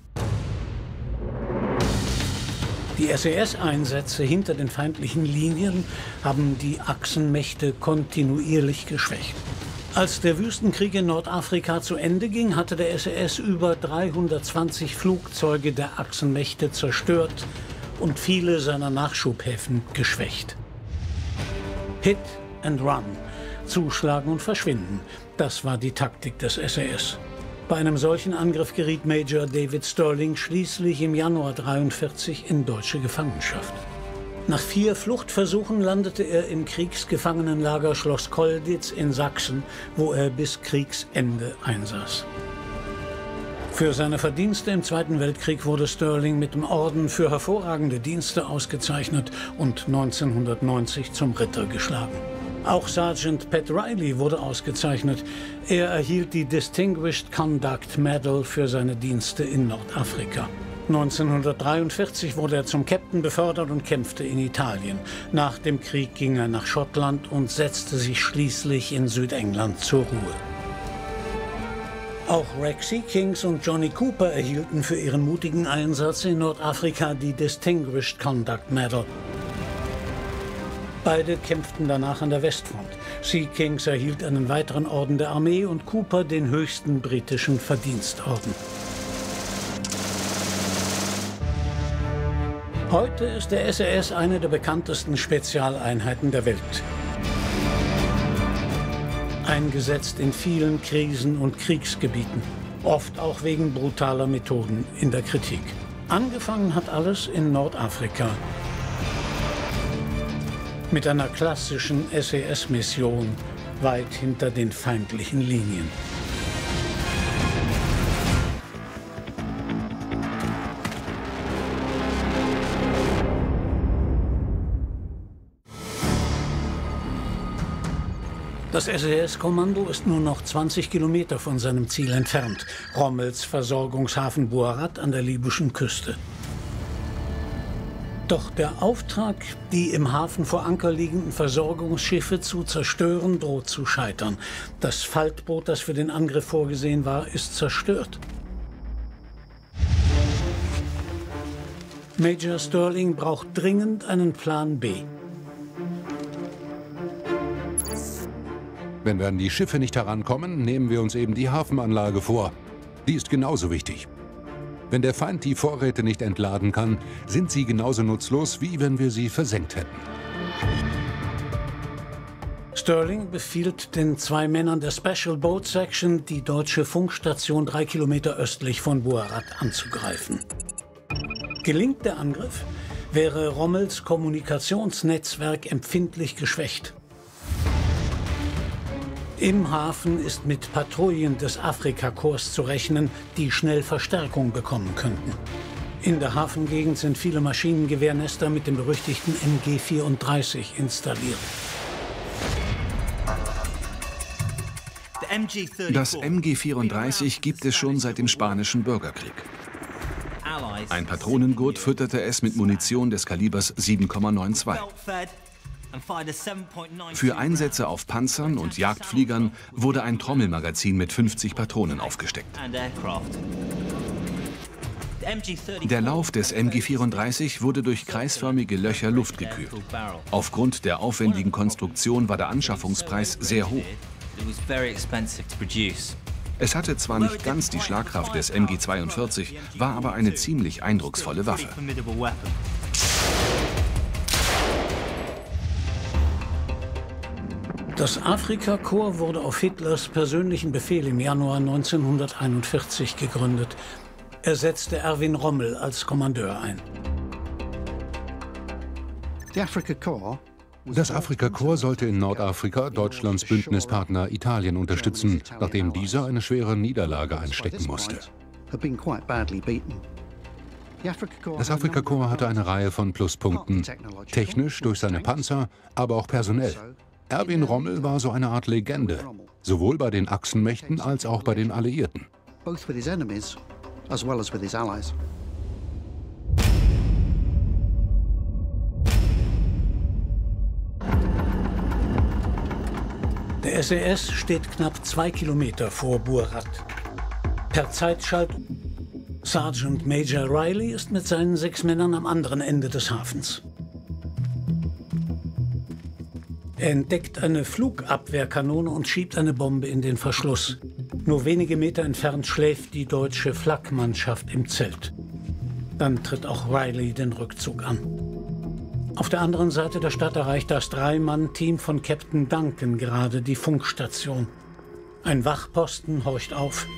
Die SAS-Einsätze hinter den feindlichen Linien haben die Achsenmächte kontinuierlich geschwächt. Als der Wüstenkrieg in Nordafrika zu Ende ging, hatte der SAS über 320 Flugzeuge der Achsenmächte zerstört und viele seiner Nachschubhäfen geschwächt. Hit and run, zuschlagen und verschwinden, das war die Taktik des SAS. Bei einem solchen Angriff geriet Major David Stirling schließlich im Januar 1943 in deutsche Gefangenschaft. Nach 4 Fluchtversuchen landete er im Kriegsgefangenenlager Schloss Kolditz in Sachsen, wo er bis Kriegsende einsaß. Für seine Verdienste im Zweiten Weltkrieg wurde Stirling mit dem Orden für hervorragende Dienste ausgezeichnet und 1990 zum Ritter geschlagen. Auch Sergeant Pat Riley wurde ausgezeichnet. Er erhielt die Distinguished Conduct Medal für seine Dienste in Nordafrika. 1943 wurde er zum Captain befördert und kämpfte in Italien. Nach dem Krieg ging er nach Schottland und setzte sich schließlich in Südengland zur Ruhe. Auch Rex Seekings und Johnny Cooper erhielten für ihren mutigen Einsatz in Nordafrika die Distinguished Conduct Medal. Beide kämpften danach an der Westfront. Seekings erhielt einen weiteren Orden der Armee und Cooper den höchsten britischen Verdienstorden. Heute ist der SAS eine der bekanntesten Spezialeinheiten der Welt. Eingesetzt in vielen Krisen- und Kriegsgebieten, oft auch wegen brutaler Methoden in der Kritik. Angefangen hat alles in Nordafrika. Mit einer klassischen SAS-Mission weit hinter den feindlichen Linien. Das SAS-Kommando ist nur noch 20 Kilometer von seinem Ziel entfernt, Rommels Versorgungshafen Buarat an der libyschen Küste. Doch der Auftrag, die im Hafen vor Anker liegenden Versorgungsschiffe zu zerstören, droht zu scheitern. Das Faltboot, das für den Angriff vorgesehen war, ist zerstört. Major Stirling braucht dringend einen Plan B. Wenn wir an die Schiffe nicht herankommen, nehmen wir uns eben die Hafenanlage vor. Die ist genauso wichtig. Wenn der Feind die Vorräte nicht entladen kann, sind sie genauso nutzlos, wie wenn wir sie versenkt hätten. Stirling befiehlt den 2 Männern der Special Boat Section, die deutsche Funkstation 3 Kilometer östlich von Buarat anzugreifen. Gelingt der Angriff, wäre Rommels Kommunikationsnetzwerk empfindlich geschwächt. Im Hafen ist mit Patrouillen des Afrikakorps zu rechnen, die schnell Verstärkung bekommen könnten. In der Hafengegend sind viele Maschinengewehrnester mit dem berüchtigten MG34 installiert. Das MG34 gibt es schon seit dem Spanischen Bürgerkrieg. Ein Patronengurt fütterte es mit Munition des Kalibers 7,92. Für Einsätze auf Panzern und Jagdfliegern wurde ein Trommelmagazin mit 50 Patronen aufgesteckt. Der Lauf des MG34 wurde durch kreisförmige Löcher luftgekühlt. Aufgrund der aufwendigen Konstruktion war der Anschaffungspreis sehr hoch. Es hatte zwar nicht ganz die Schlagkraft des MG-42, war aber eine ziemlich eindrucksvolle Waffe. Das Afrikakorps wurde auf Hitlers persönlichen Befehl im Januar 1941 gegründet. Er setzte Erwin Rommel als Kommandeur ein. Das Afrikakorps sollte in Nordafrika Deutschlands Bündnispartner Italien unterstützen, nachdem dieser eine schwere Niederlage einstecken musste. Das Afrikakorps hatte eine Reihe von Pluspunkten, technisch durch seine Panzer, aber auch personell. Erwin Rommel war so eine Art Legende, sowohl bei den Achsenmächten als auch bei den Alliierten. Der SAS steht knapp 2 Kilometer vor Buerat. Per Zeitschaltung. Sergeant Major Riley ist mit seinen 6 Männern am anderen Ende des Hafens. Er entdeckt eine Flugabwehrkanone und schiebt eine Bombe in den Verschluss. Nur wenige Meter entfernt schläft die deutsche Flakmannschaft im Zelt. Dann tritt auch Riley den Rückzug an. Auf der anderen Seite der Stadt erreicht das 3-Mann-Team von Captain Duncan gerade die Funkstation. Ein Wachposten horcht auf.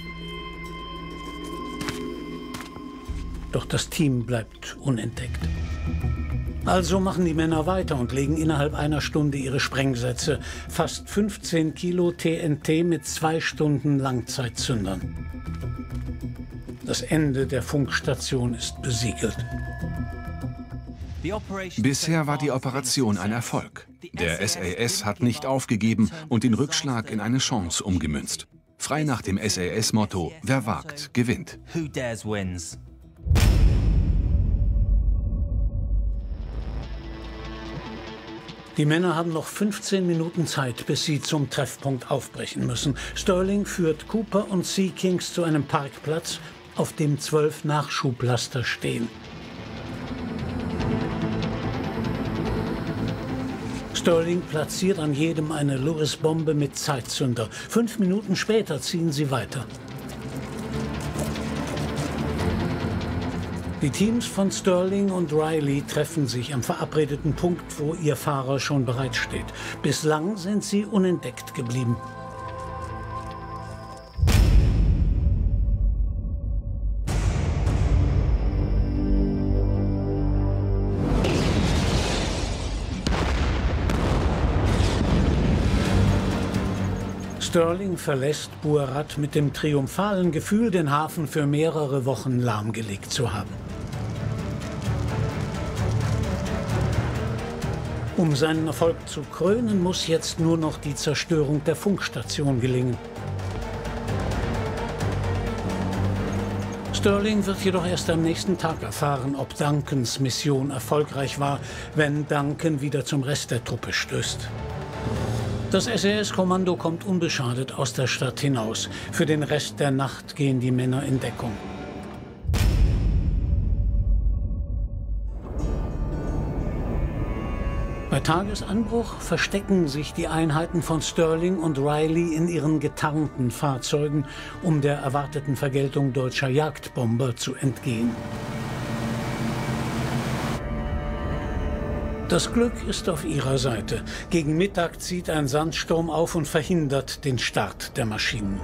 Doch das Team bleibt unentdeckt. Also machen die Männer weiter und legen innerhalb einer Stunde ihre Sprengsätze. Fast 15 Kilo TNT mit 2 Stunden Langzeitzündern. Das Ende der Funkstation ist besiegelt. Bisher war die Operation ein Erfolg. Der SAS hat nicht aufgegeben und den Rückschlag in eine Chance umgemünzt. Frei nach dem SAS-Motto: Wer wagt, gewinnt. Die Männer haben noch 15 Minuten Zeit, bis sie zum Treffpunkt aufbrechen müssen. Sterling führt Cooper und Sea Kings zu einem Parkplatz, auf dem 12 Nachschublaster stehen. Sterling platziert an jedem eine Lewis-Bombe mit Zeitzünder. 5 Minuten später ziehen sie weiter. Die Teams von Sterling und Riley treffen sich am verabredeten Punkt, wo ihr Fahrer schon bereitsteht. Bislang sind sie unentdeckt geblieben. Sterling verlässt Buerat mit dem triumphalen Gefühl, den Hafen für mehrere Wochen lahmgelegt zu haben. Um seinen Erfolg zu krönen, muss jetzt nur noch die Zerstörung der Funkstation gelingen. Sterling wird jedoch erst am nächsten Tag erfahren, ob Duncans Mission erfolgreich war, wenn Duncan wieder zum Rest der Truppe stößt. Das SAS-Kommando kommt unbeschadet aus der Stadt hinaus. Für den Rest der Nacht gehen die Männer in Deckung. Bei Tagesanbruch verstecken sich die Einheiten von Sterling und Riley in ihren getarnten Fahrzeugen, um der erwarteten Vergeltung deutscher Jagdbomber zu entgehen. Das Glück ist auf ihrer Seite. Gegen Mittag zieht ein Sandsturm auf und verhindert den Start der Maschinen.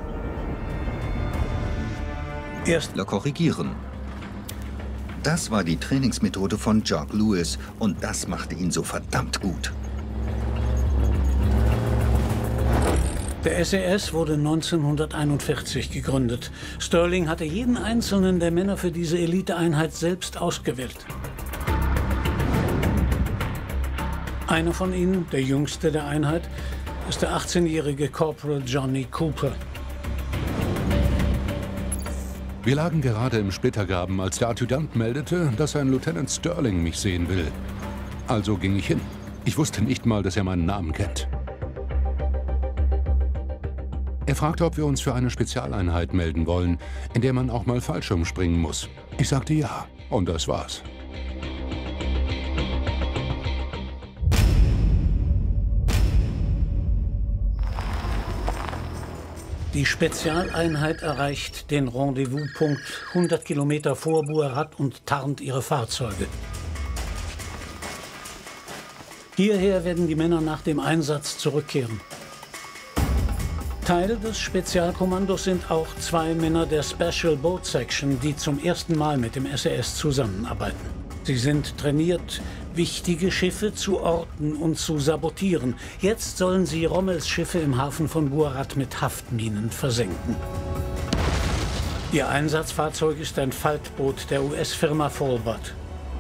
Erstler korrigieren. Das war die Trainingsmethode von Jock Lewis und das machte ihn so verdammt gut. Der SAS wurde 1941 gegründet. Sterling hatte jeden einzelnen der Männer für diese Eliteeinheit selbst ausgewählt. Einer von ihnen, der jüngste der Einheit, ist der 18-jährige Corporal Johnny Cooper. Wir lagen gerade im Splittergraben, als der Adjutant meldete, dass ein Lieutenant Sterling mich sehen will. Also ging ich hin. Ich wusste nicht mal, dass er meinen Namen kennt. Er fragte, ob wir uns für eine Spezialeinheit melden wollen, in der man auch mal Fallschirm springen muss. Ich sagte ja, und das war's. Die Spezialeinheit erreicht den Rendezvouspunkt 100 Kilometer vor Buerat und tarnt ihre Fahrzeuge. Hierher werden die Männer nach dem Einsatz zurückkehren. Teil des Spezialkommandos sind auch 2 Männer der Special Boat Section, die zum ersten Mal mit dem SAS zusammenarbeiten. Sie sind trainiert, wichtige Schiffe zu orten und zu sabotieren. Jetzt sollen sie Rommels Schiffe im Hafen von Buerat mit Haftminen versenken. Ihr Einsatzfahrzeug ist ein Faltboot der US-Firma Falbert.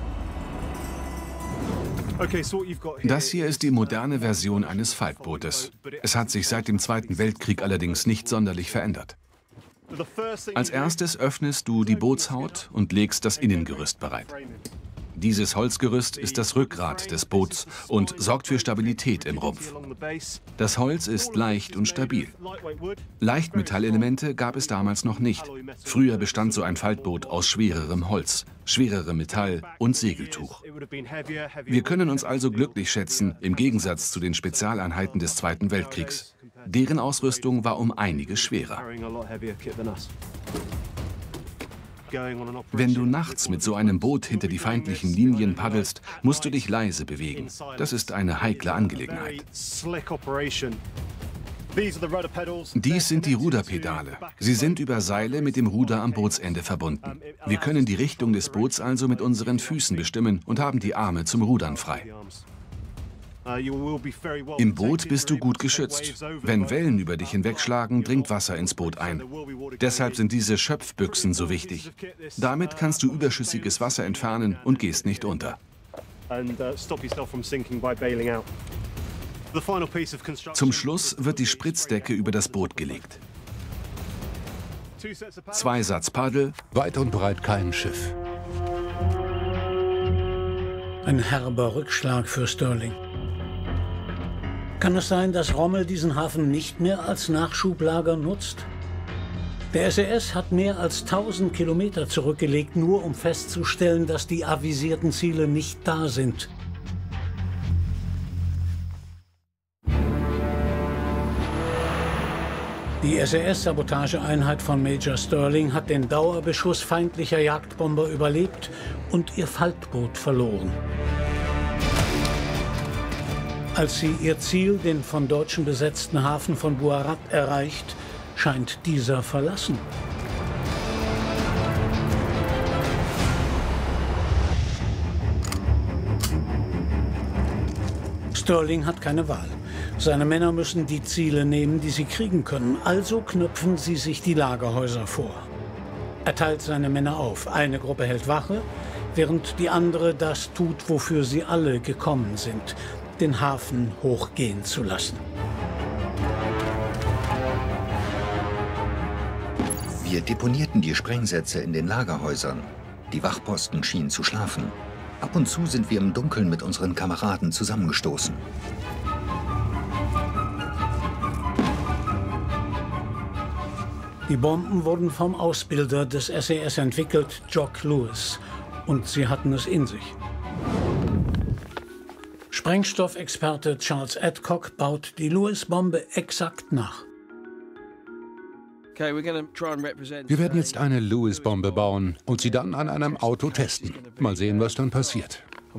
Das hier ist die moderne Version eines Faltbootes. Es hat sich seit dem Zweiten Weltkrieg allerdings nicht sonderlich verändert. Als erstes öffnest du die Bootshaut und legst das Innengerüst bereit. Dieses Holzgerüst ist das Rückgrat des Boots und sorgt für Stabilität im Rumpf. Das Holz ist leicht und stabil. Leichtmetallelemente gab es damals noch nicht. Früher bestand so ein Faltboot aus schwererem Holz, schwererem Metall und Segeltuch. Wir können uns also glücklich schätzen, im Gegensatz zu den Spezialeinheiten des Zweiten Weltkriegs. Deren Ausrüstung war um einiges schwerer. Wenn du nachts mit so einem Boot hinter die feindlichen Linien paddelst, musst du dich leise bewegen. Das ist eine heikle Angelegenheit. Dies sind die Ruderpedale. Sie sind über Seile mit dem Ruder am Bootsende verbunden. Wir können die Richtung des Boots also mit unseren Füßen bestimmen und haben die Arme zum Rudern frei. Im Boot bist du gut geschützt. Wenn Wellen über dich hinwegschlagen, dringt Wasser ins Boot ein. Deshalb sind diese Schöpfbüchsen so wichtig. Damit kannst du überschüssiges Wasser entfernen und gehst nicht unter. Zum Schluss wird die Spritzdecke über das Boot gelegt. 2 Satz Paddel. Weit und breit kein Schiff. Ein herber Rückschlag für Sterling. Kann es sein, dass Rommel diesen Hafen nicht mehr als Nachschublager nutzt? Der SAS hat mehr als 1000 Kilometer zurückgelegt, nur um festzustellen, dass die avisierten Ziele nicht da sind. Die SAS-Sabotageeinheit von Major Sterling hat den Dauerbeschuss feindlicher Jagdbomber überlebt und ihr Faltboot verloren. Als sie ihr Ziel, den von Deutschen besetzten Hafen von Buerat, erreicht, scheint dieser verlassen. Sterling hat keine Wahl. Seine Männer müssen die Ziele nehmen, die sie kriegen können. Also knüpfen sie sich die Lagerhäuser vor. Er teilt seine Männer auf. Eine Gruppe hält Wache, während die andere das tut, wofür sie alle gekommen sind: den Hafen hochgehen zu lassen. Wir deponierten die Sprengsätze in den Lagerhäusern. Die Wachposten schienen zu schlafen. Ab und zu sind wir im Dunkeln mit unseren Kameraden zusammengestoßen. Die Bomben wurden vom Ausbilder des SAS entwickelt, Jock Lewis, und sie hatten es in sich. Sprengstoffexperte Charles Adcock baut die Lewis-Bombe exakt nach. Wir werden jetzt eine Lewis-Bombe bauen und sie dann an einem Auto testen. Mal sehen, was dann passiert.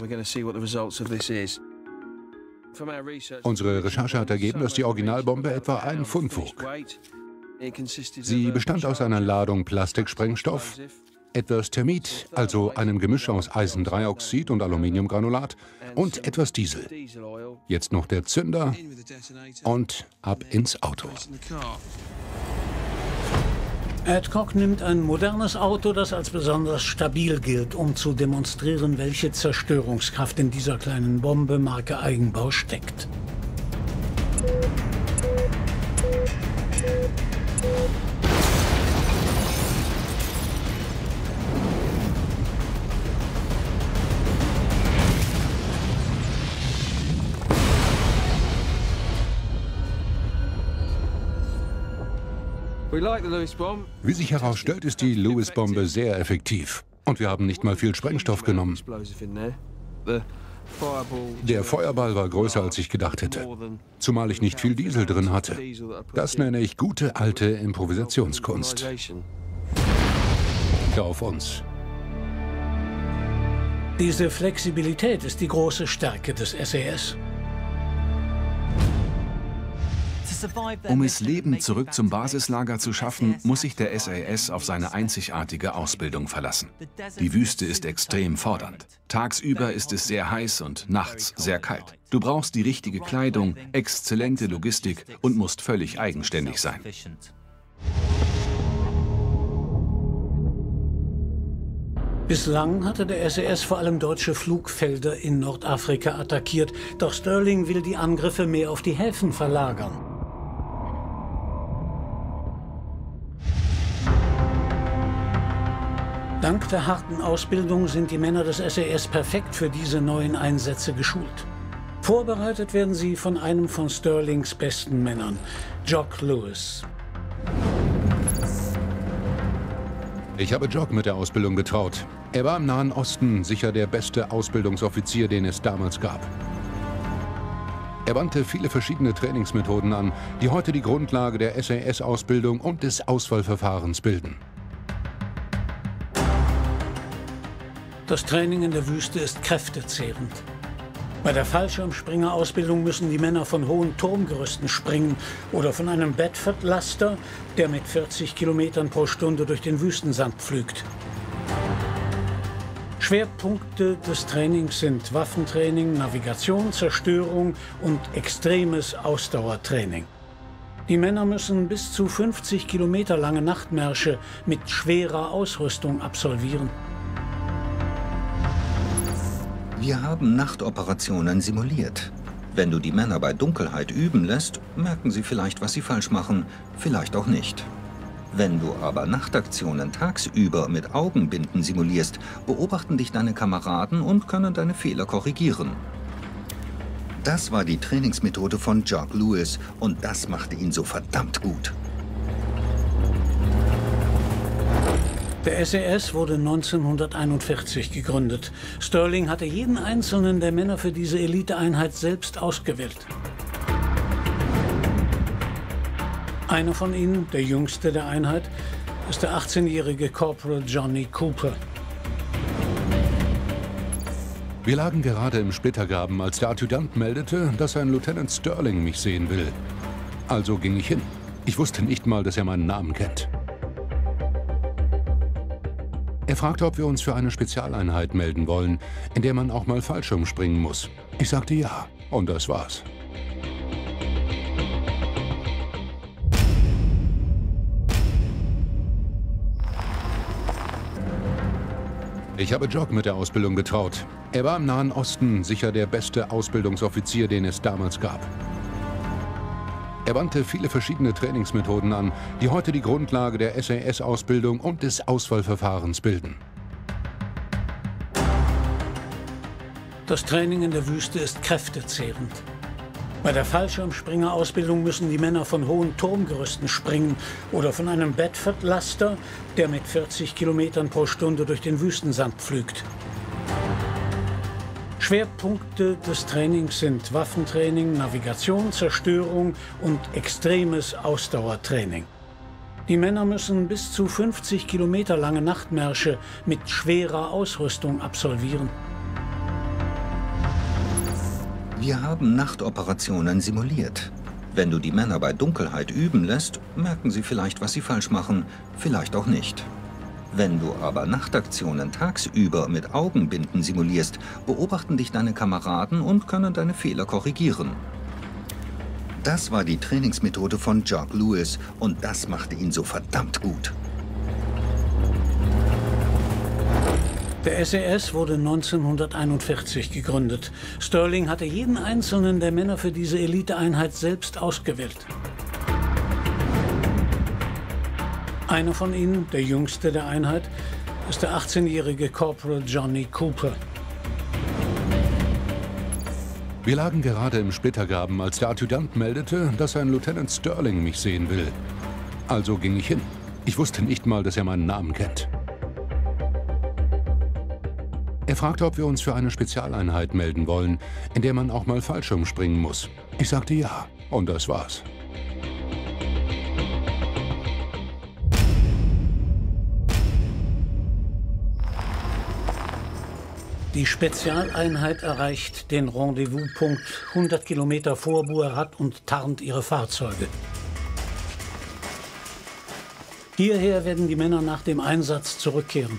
Unsere Recherche hat ergeben, dass die Originalbombe etwa 1 Pfund wog. Sie bestand aus einer Ladung Plastiksprengstoff, etwas Thermit, also einem Gemisch aus Eisendreioxid und Aluminiumgranulat, und etwas Diesel. Jetzt noch der Zünder und ab ins Auto. Adcock nimmt ein modernes Auto, das als besonders stabil gilt, um zu demonstrieren, welche Zerstörungskraft in dieser kleinen Bombe Marke Eigenbau steckt. Wie sich herausstellt, ist die Lewis-Bombe sehr effektiv. Und wir haben nicht mal viel Sprengstoff genommen. Der Feuerball war größer, als ich gedacht hätte. Zumal ich nicht viel Diesel drin hatte. Das nenne ich gute alte Improvisationskunst. Auf uns. Diese Flexibilität ist die große Stärke des SAS. Um es lebend zurück zum Basislager zu schaffen, muss sich der SAS auf seine einzigartige Ausbildung verlassen. Die Wüste ist extrem fordernd. Tagsüber ist es sehr heiß und nachts sehr kalt. Du brauchst die richtige Kleidung, exzellente Logistik und musst völlig eigenständig sein. Bislang hatte der SAS vor allem deutsche Flugfelder in Nordafrika attackiert, doch Sterling will die Angriffe mehr auf die Häfen verlagern. Dank der harten Ausbildung sind die Männer des SAS perfekt für diese neuen Einsätze geschult. Vorbereitet werden sie von einem von Sterlings besten Männern, Jock Lewis. Ich habe Jock mit der Ausbildung betraut. Er war im Nahen Osten sicher der beste Ausbildungsoffizier, den es damals gab. Er wandte viele verschiedene Trainingsmethoden an, die heute die Grundlage der SAS-Ausbildung und des Auswahlverfahrens bilden. Das Training in der Wüste ist kräftezehrend. Bei der Fallschirmspringerausbildung müssen die Männer von hohen Turmgerüsten springen oder von einem Bedford-Laster, der mit 40 Kilometern pro Stunde durch den Wüstensand pflügt. Schwerpunkte des Trainings sind Waffentraining, Navigation, Zerstörung und extremes Ausdauertraining. Die Männer müssen bis zu 50 Kilometer lange Nachtmärsche mit schwerer Ausrüstung absolvieren. Wir haben Nachtoperationen simuliert. Wenn du die Männer bei Dunkelheit üben lässt, merken sie vielleicht, was sie falsch machen, vielleicht auch nicht. Wenn du aber Nachtaktionen tagsüber mit Augenbinden simulierst, beobachten dich deine Kameraden und können deine Fehler korrigieren. Das war die Trainingsmethode von Jock Lewis und das machte ihn so verdammt gut. Der SAS wurde 1941 gegründet. Sterling hatte jeden einzelnen der Männer für diese Eliteeinheit selbst ausgewählt. Einer von ihnen, der jüngste der Einheit, ist der 18-jährige Corporal Johnny Cooper. Wir lagen gerade im Splittergraben, als der Adjutant meldete, dass ein Lieutenant Sterling mich sehen will. Also ging ich hin. Ich wusste nicht mal, dass er meinen Namen kennt. Er fragte, ob wir uns für eine Spezialeinheit melden wollen, in der man auch mal Fallschirm springen muss. Ich sagte ja, und das war's. Ich habe Jock mit der Ausbildung betraut. Er war im Nahen Osten sicher der beste Ausbildungsoffizier, den es damals gab. Er wandte viele verschiedene Trainingsmethoden an, die heute die Grundlage der SAS-Ausbildung und des Auswahlverfahrens bilden. Das Training in der Wüste ist kräftezehrend. Bei der Fallschirmspringerausbildung müssen die Männer von hohen Turmgerüsten springen oder von einem Bedford-Laster, der mit 40 Kilometern pro Stunde durch den Wüstensand pflügt. Schwerpunkte des Trainings sind Waffentraining, Navigation, Zerstörung und extremes Ausdauertraining. Die Männer müssen bis zu 50 Kilometer lange Nachtmärsche mit schwerer Ausrüstung absolvieren. Wir haben Nachtoperationen simuliert. Wenn du die Männer bei Dunkelheit üben lässt, merken sie vielleicht, was sie falsch machen, vielleicht auch nicht. Wenn du aber Nachtaktionen tagsüber mit Augenbinden simulierst, beobachten dich deine Kameraden und können deine Fehler korrigieren. Das war die Trainingsmethode von Jock Lewis und das machte ihn so verdammt gut. Der SAS wurde 1941 gegründet. Sterling hatte jeden einzelnen der Männer für diese Eliteeinheit selbst ausgewählt. Einer von ihnen, der jüngste der Einheit, ist der 18-jährige Corporal Johnny Cooper. Wir lagen gerade im Splittergraben, als der Adjutant meldete, dass ein Lieutenant Sterling mich sehen will. Also ging ich hin. Ich wusste nicht mal, dass er meinen Namen kennt. Er fragte, ob wir uns für eine Spezialeinheit melden wollen, in der man auch mal Fallschirm springen muss. Ich sagte ja, und das war's. Die Spezialeinheit erreicht den Rendezvouspunkt 100 Kilometer vor Buerat und tarnt ihre Fahrzeuge. Hierher werden die Männer nach dem Einsatz zurückkehren.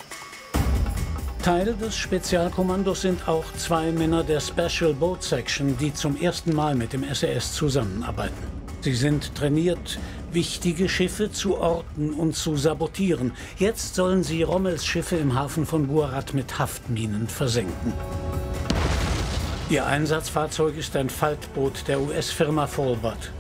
Teil des Spezialkommandos sind auch 2 Männer der Special Boat Section, die zum ersten Mal mit dem SAS zusammenarbeiten. Sie sind trainiert, wichtige Schiffe zu orten und zu sabotieren. Jetzt sollen sie Rommels Schiffe im Hafen von Buerat mit Haftminen versenken. Ihr Einsatzfahrzeug ist ein Faltboot der US-Firma Folbert.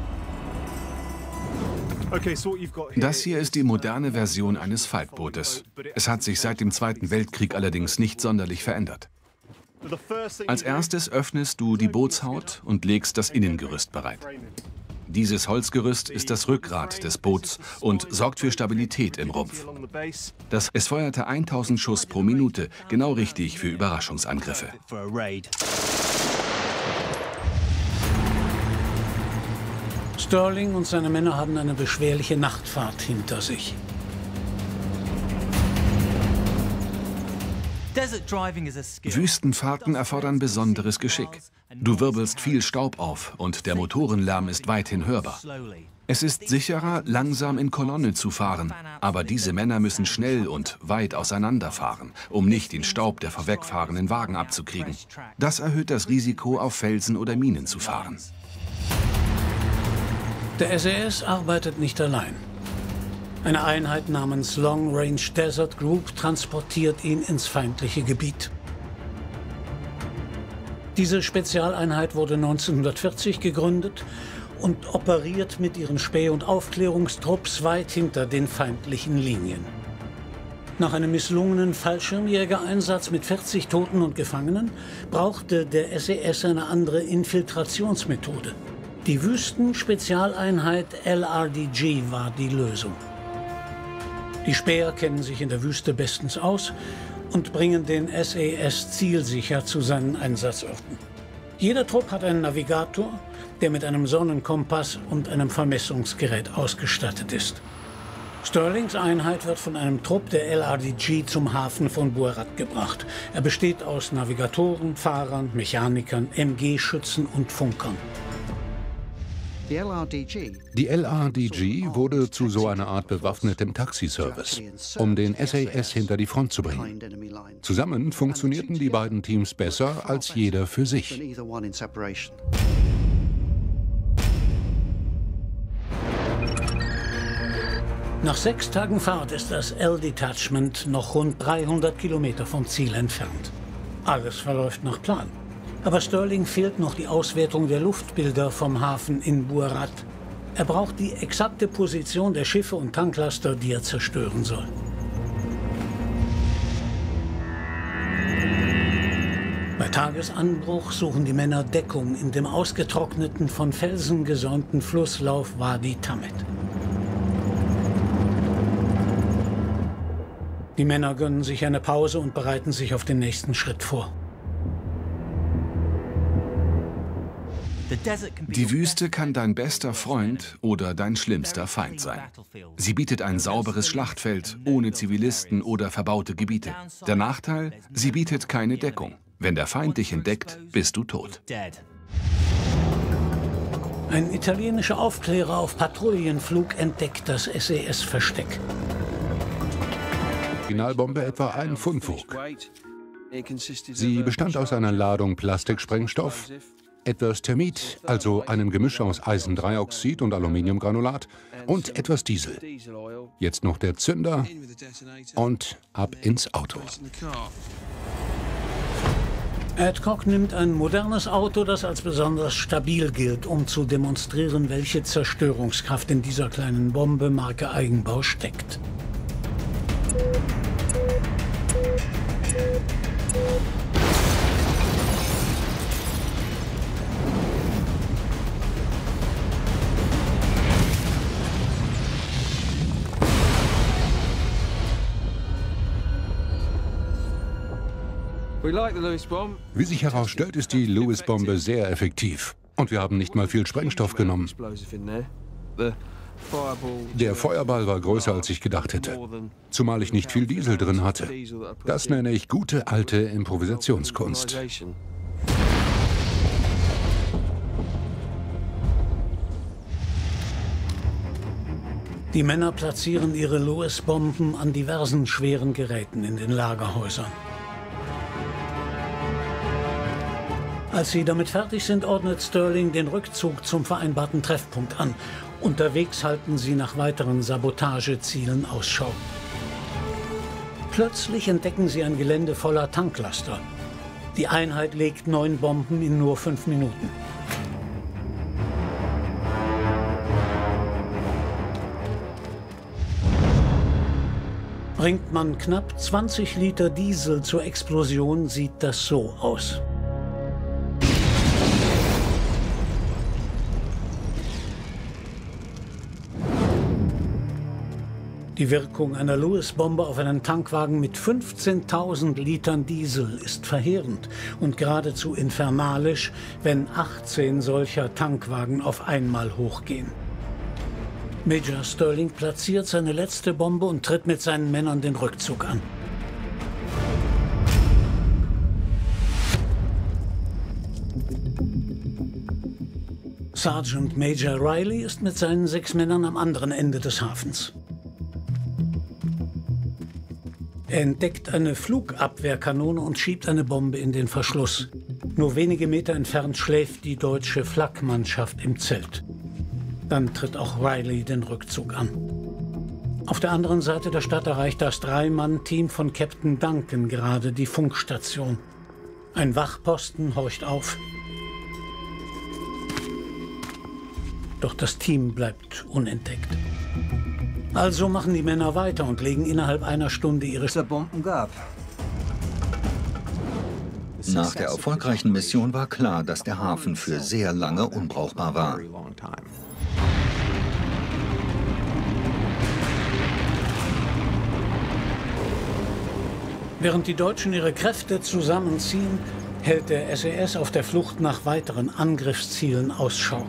Das hier ist die moderne Version eines Faltbootes. Es hat sich seit dem Zweiten Weltkrieg allerdings nicht sonderlich verändert. Als erstes öffnest du die Bootshaut und legst das Innengerüst bereit. Dieses Holzgerüst ist das Rückgrat des Boots und sorgt für Stabilität im Rumpf. Es feuerte 1000 Schuss pro Minute, genau richtig für Überraschungsangriffe. Sterling und seine Männer haben eine beschwerliche Nachtfahrt hinter sich. Wüstenfahrten erfordern besonderes Geschick. Du wirbelst viel Staub auf und der Motorenlärm ist weithin hörbar. Es ist sicherer, langsam in Kolonne zu fahren, aber diese Männer müssen schnell und weit auseinanderfahren, um nicht den Staub der vorwegfahrenden Wagen abzukriegen. Das erhöht das Risiko, auf Felsen oder Minen zu fahren. Der SAS arbeitet nicht allein. Eine Einheit namens Long Range Desert Group transportiert ihn ins feindliche Gebiet. Diese Spezialeinheit wurde 1940 gegründet und operiert mit ihren Späh- und Aufklärungstrupps weit hinter den feindlichen Linien. Nach einem misslungenen Fallschirmjägereinsatz mit 40 Toten und Gefangenen brauchte der SAS eine andere Infiltrationsmethode. Die Wüstenspezialeinheit LRDG war die Lösung. Die Späher kennen sich in der Wüste bestens aus und bringen den SAS zielsicher zu seinen Einsatzorten. Jeder Trupp hat einen Navigator, der mit einem Sonnenkompass und einem Vermessungsgerät ausgestattet ist. Sterlings Einheit wird von einem Trupp der LRDG zum Hafen von Buerat gebracht. Er besteht aus Navigatoren, Fahrern, Mechanikern, MG-Schützen und Funkern. Die LRDG wurde zu so einer Art bewaffnetem Taxiservice, um den SAS hinter die Front zu bringen. Zusammen funktionierten die beiden Teams besser als jeder für sich. Nach 6 Tagen Fahrt ist das L-Detachment noch rund 300 Kilometer vom Ziel entfernt. Alles verläuft nach Plan. Aber Sterling fehlt noch die Auswertung der Luftbilder vom Hafen in Buerat. Er braucht die exakte Position der Schiffe und Tanklaster, die er zerstören soll. Bei Tagesanbruch suchen die Männer Deckung in dem ausgetrockneten, von Felsen gesäumten Flusslauf Wadi Tamet. Die Männer gönnen sich eine Pause und bereiten sich auf den nächsten Schritt vor. Die Wüste kann dein bester Freund oder dein schlimmster Feind sein. Sie bietet ein sauberes Schlachtfeld, ohne Zivilisten oder verbaute Gebiete. Der Nachteil, sie bietet keine Deckung. Wenn der Feind dich entdeckt, bist du tot. Ein italienischer Aufklärer auf Patrouillenflug entdeckt das SAS-Versteck. Die Originalbombe etwa 1 Pfund wog. Sie bestand aus einer Ladung Plastiksprengstoff, etwas Thermit, also einem Gemisch aus Eisendreioxid und Aluminiumgranulat, und etwas Diesel. Jetzt noch der Zünder und ab ins Auto. Adcock nimmt ein modernes Auto, das als besonders stabil gilt, um zu demonstrieren, welche Zerstörungskraft in dieser kleinen Bombe Marke Eigenbau steckt. Wie sich herausstellt, ist die Lewis-Bombe sehr effektiv. Und wir haben nicht mal viel Sprengstoff genommen. Der Feuerball war größer, als ich gedacht hätte. Zumal ich nicht viel Diesel drin hatte. Das nenne ich gute alte Improvisationskunst. Die Männer platzieren ihre Lewis-Bomben an diversen schweren Geräten in den Lagerhäusern. Als sie damit fertig sind, ordnet Sterling den Rückzug zum vereinbarten Treffpunkt an. Unterwegs halten sie nach weiteren Sabotagezielen Ausschau. Plötzlich entdecken sie ein Gelände voller Tanklaster. Die Einheit legt 9 Bomben in nur 5 Minuten. Bringt man knapp 20 Liter Diesel zur Explosion, sieht das so aus. Die Wirkung einer Lewis-Bombe auf einen Tankwagen mit 15.000 Litern Diesel ist verheerend und geradezu infernalisch, wenn 18 solcher Tankwagen auf einmal hochgehen. Major Sterling platziert seine letzte Bombe und tritt mit seinen Männern den Rückzug an. Sergeant Major Riley ist mit seinen 6 Männern am anderen Ende des Hafens. Er entdeckt eine Flugabwehrkanone und schiebt eine Bombe in den Verschluss. Nur wenige Meter entfernt schläft die deutsche Flakmannschaft im Zelt. Dann tritt auch Riley den Rückzug an. Auf der anderen Seite der Stadt erreicht das 3-Mann-Team von Captain Duncan gerade die Funkstation. Ein Wachposten horcht auf. Doch das Team bleibt unentdeckt. Also machen die Männer weiter und legen innerhalb einer Stunde ihre Bomben gab. Nach der erfolgreichen Mission war klar, dass der Hafen für sehr lange unbrauchbar war. Während die Deutschen ihre Kräfte zusammenziehen, hält der SAS auf der Flucht nach weiteren Angriffszielen Ausschau.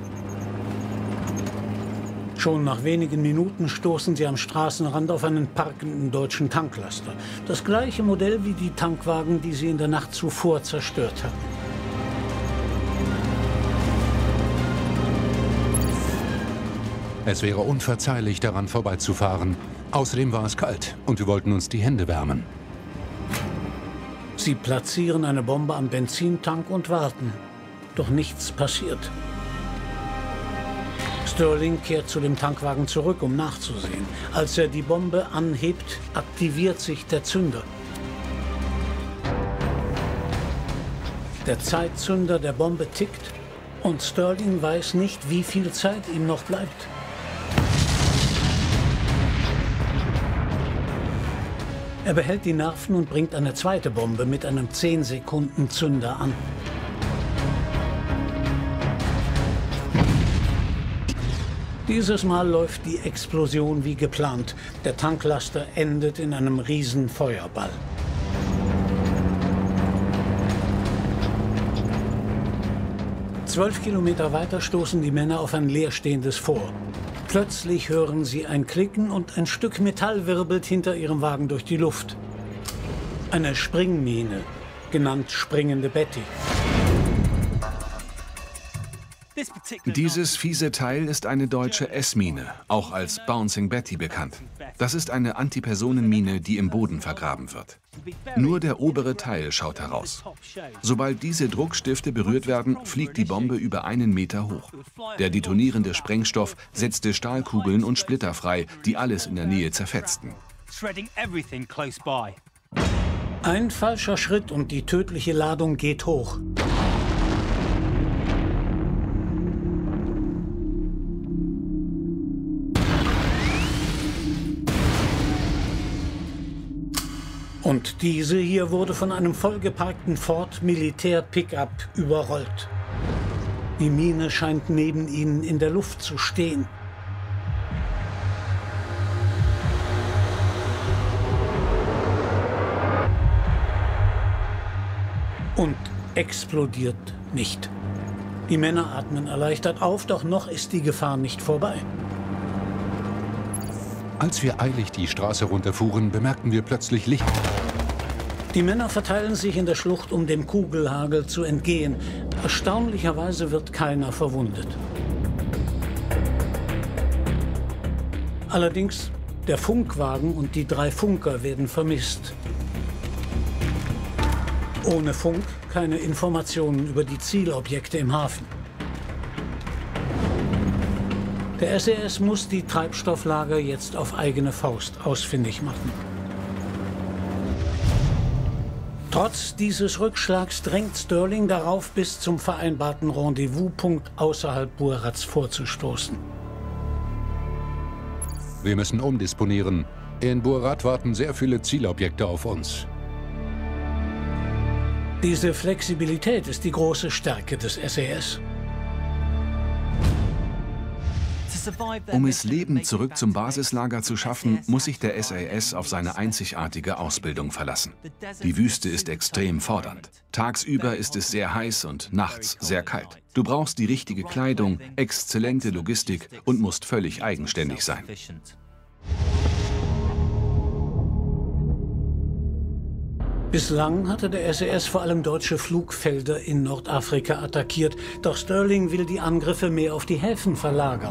Schon nach wenigen Minuten stoßen sie am Straßenrand auf einen parkenden deutschen Tanklaster. Das gleiche Modell wie die Tankwagen, die sie in der Nacht zuvor zerstört hatten. Es wäre unverzeihlich, daran vorbeizufahren. Außerdem war es kalt und wir wollten uns die Hände wärmen. Sie platzieren eine Bombe am Benzintank und warten. Doch nichts passiert. Sterling kehrt zu dem Tankwagen zurück, um nachzusehen. Als er die Bombe anhebt, aktiviert sich der Zünder. Der Zeitzünder der Bombe tickt und Sterling weiß nicht, wie viel Zeit ihm noch bleibt. Er behält die Nerven und bringt eine zweite Bombe mit einem 10-Sekunden-Zünder an. Dieses Mal läuft die Explosion wie geplant. Der Tanklaster endet in einem riesen Feuerball. Zwölf Kilometer weiter stoßen die Männer auf ein leerstehendes Fort. Plötzlich hören sie ein Klicken und ein Stück Metall wirbelt hinter ihrem Wagen durch die Luft. Eine Springmine, genannt Springende Betty. Dieses fiese Teil ist eine deutsche S-Mine, auch als Bouncing Betty bekannt. Das ist eine Antipersonenmine, die im Boden vergraben wird. Nur der obere Teil schaut heraus. Sobald diese Druckstifte berührt werden, fliegt die Bombe über 1 Meter hoch. Der detonierende Sprengstoff setzte Stahlkugeln und Splitter frei, die alles in der Nähe zerfetzten. Ein falscher Schritt und die tödliche Ladung geht hoch. Und diese hier wurde von einem vollgeparkten Ford Militär-Pickup überrollt. Die Mine scheint neben ihnen in der Luft zu stehen. und explodiert nicht. Die Männer atmen erleichtert auf, doch noch ist die Gefahr nicht vorbei. Als wir eilig die Straße runterfuhren, bemerkten wir plötzlich Licht. Die Männer verteilen sich in der Schlucht, um dem Kugelhagel zu entgehen. Erstaunlicherweise wird keiner verwundet. Allerdings, der Funkwagen und die 3 Funker werden vermisst. Ohne Funk keine Informationen über die Zielobjekte im Hafen. Der SES muss die Treibstofflager jetzt auf eigene Faust ausfindig machen. Trotz dieses Rückschlags drängt Sterling darauf, bis zum vereinbarten Rendezvouspunkt außerhalb Burats vorzustoßen. Wir müssen umdisponieren. In Burat warten sehr viele Zielobjekte auf uns. Diese Flexibilität ist die große Stärke des SES. Um es lebend zurück zum Basislager zu schaffen, muss sich der SAS auf seine einzigartige Ausbildung verlassen. Die Wüste ist extrem fordernd. Tagsüber ist es sehr heiß und nachts sehr kalt. Du brauchst die richtige Kleidung, exzellente Logistik und musst völlig eigenständig sein. Bislang hatte der SES vor allem deutsche Flugfelder in Nordafrika attackiert, doch Sterling will die Angriffe mehr auf die Häfen verlagern.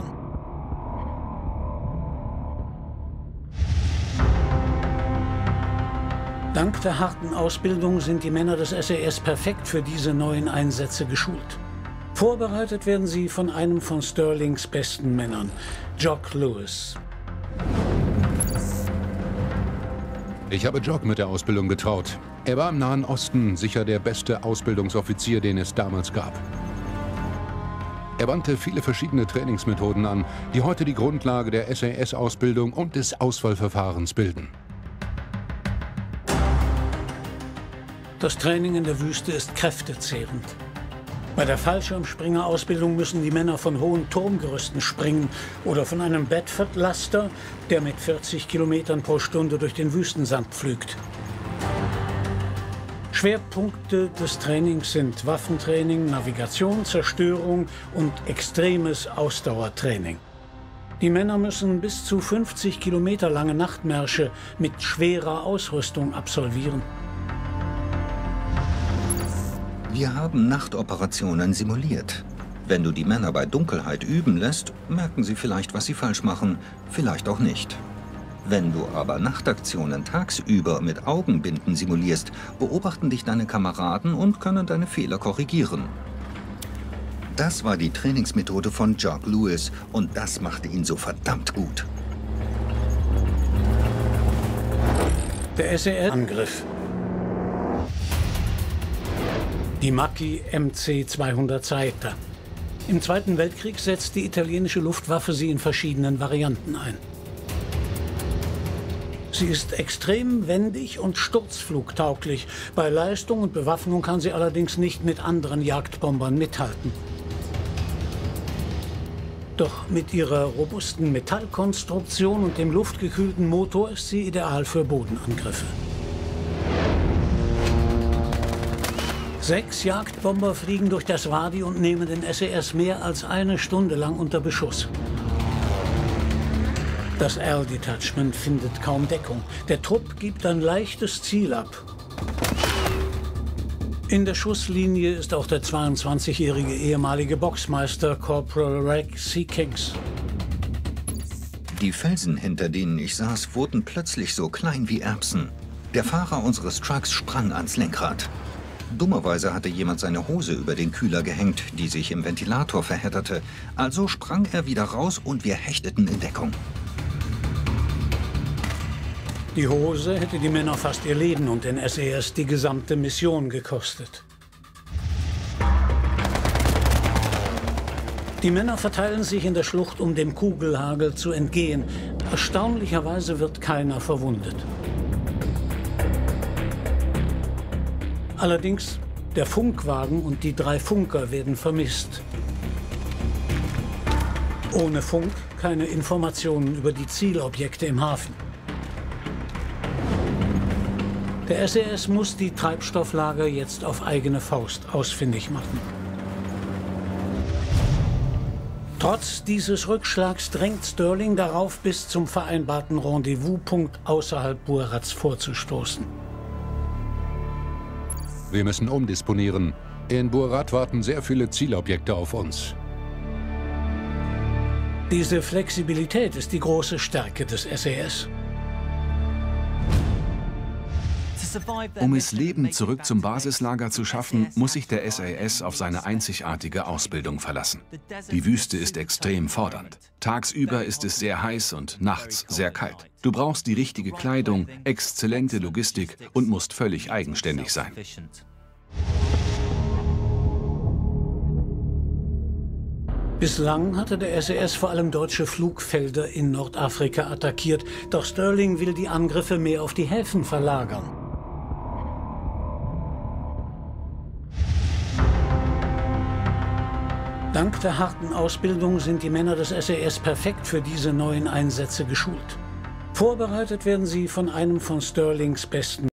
Dank der harten Ausbildung sind die Männer des SES perfekt für diese neuen Einsätze geschult. Vorbereitet werden sie von einem von Sterlings besten Männern, Jock Lewis. Ich habe Jock mit der Ausbildung betraut. Er war im Nahen Osten sicher der beste Ausbildungsoffizier, den es damals gab. Er wandte viele verschiedene Trainingsmethoden an, die heute die Grundlage der SAS-Ausbildung und des Auswahlverfahrens bilden. Das Training in der Wüste ist kräftezehrend. Bei der Fallschirmspringerausbildung müssen die Männer von hohen Turmgerüsten springen oder von einem Bedford-Laster, der mit 40 Kilometern pro Stunde durch den Wüstensand pflügt. Schwerpunkte des Trainings sind Waffentraining, Navigation, Zerstörung und extremes Ausdauertraining. Die Männer müssen bis zu 50 Kilometer lange Nachtmärsche mit schwerer Ausrüstung absolvieren. Wir haben Nachtoperationen simuliert. Wenn du die Männer bei Dunkelheit üben lässt, merken sie vielleicht, was sie falsch machen, vielleicht auch nicht. Wenn du aber Nachtaktionen tagsüber mit Augenbinden simulierst, beobachten dich deine Kameraden und können deine Fehler korrigieren. Das war die Trainingsmethode von Jock Lewis und das machte ihn so verdammt gut. Der SES-Angriff. Die Macchi MC-200 Saetta. Im Zweiten Weltkrieg setzt die italienische Luftwaffe sie in verschiedenen Varianten ein. Sie ist extrem wendig und sturzflugtauglich. Bei Leistung und Bewaffnung kann sie allerdings nicht mit anderen Jagdbombern mithalten. Doch mit ihrer robusten Metallkonstruktion und dem luftgekühlten Motor ist sie ideal für Bodenangriffe. 6 Jagdbomber fliegen durch das Wadi und nehmen den SES mehr als eine Stunde lang unter Beschuss. Das L-Detachment findet kaum Deckung. Der Trupp gibt ein leichtes Ziel ab. In der Schusslinie ist auch der 22-jährige ehemalige Boxmeister Corporal Rex Seekings. Die Felsen, hinter denen ich saß, wurden plötzlich so klein wie Erbsen. Der Fahrer unseres Trucks sprang ans Lenkrad. Dummerweise hatte jemand seine Hose über den Kühler gehängt, die sich im Ventilator verhedderte. Also sprang er wieder raus und wir hechteten in Deckung. Die Hose hätte die Männer fast ihr Leben und den SES die gesamte Mission gekostet. Die Männer verteilen sich in der Schlucht, um dem Kugelhagel zu entgehen. Erstaunlicherweise wird keiner verwundet. Allerdings, der Funkwagen und die 3 Funker werden vermisst. Ohne Funk keine Informationen über die Zielobjekte im Hafen. Der SAS muss die Treibstofflager jetzt auf eigene Faust ausfindig machen. Trotz dieses Rückschlags drängt Sterling darauf, bis zum vereinbarten Rendezvouspunkt außerhalb Burats vorzustoßen. Wir müssen umdisponieren. In Burat warten sehr viele Zielobjekte auf uns. Diese Flexibilität ist die große Stärke des SAS. Um es lebend zurück zum Basislager zu schaffen, muss sich der SAS auf seine einzigartige Ausbildung verlassen. Die Wüste ist extrem fordernd. Tagsüber ist es sehr heiß und nachts sehr kalt. Du brauchst die richtige Kleidung, exzellente Logistik und musst völlig eigenständig sein. Bislang hatte der SAS vor allem deutsche Flugfelder in Nordafrika attackiert, doch Sterling will die Angriffe mehr auf die Häfen verlagern. Dank der harten Ausbildung sind die Männer des SAS perfekt für diese neuen Einsätze geschult. Vorbereitet werden sie von einem von Sterlings besten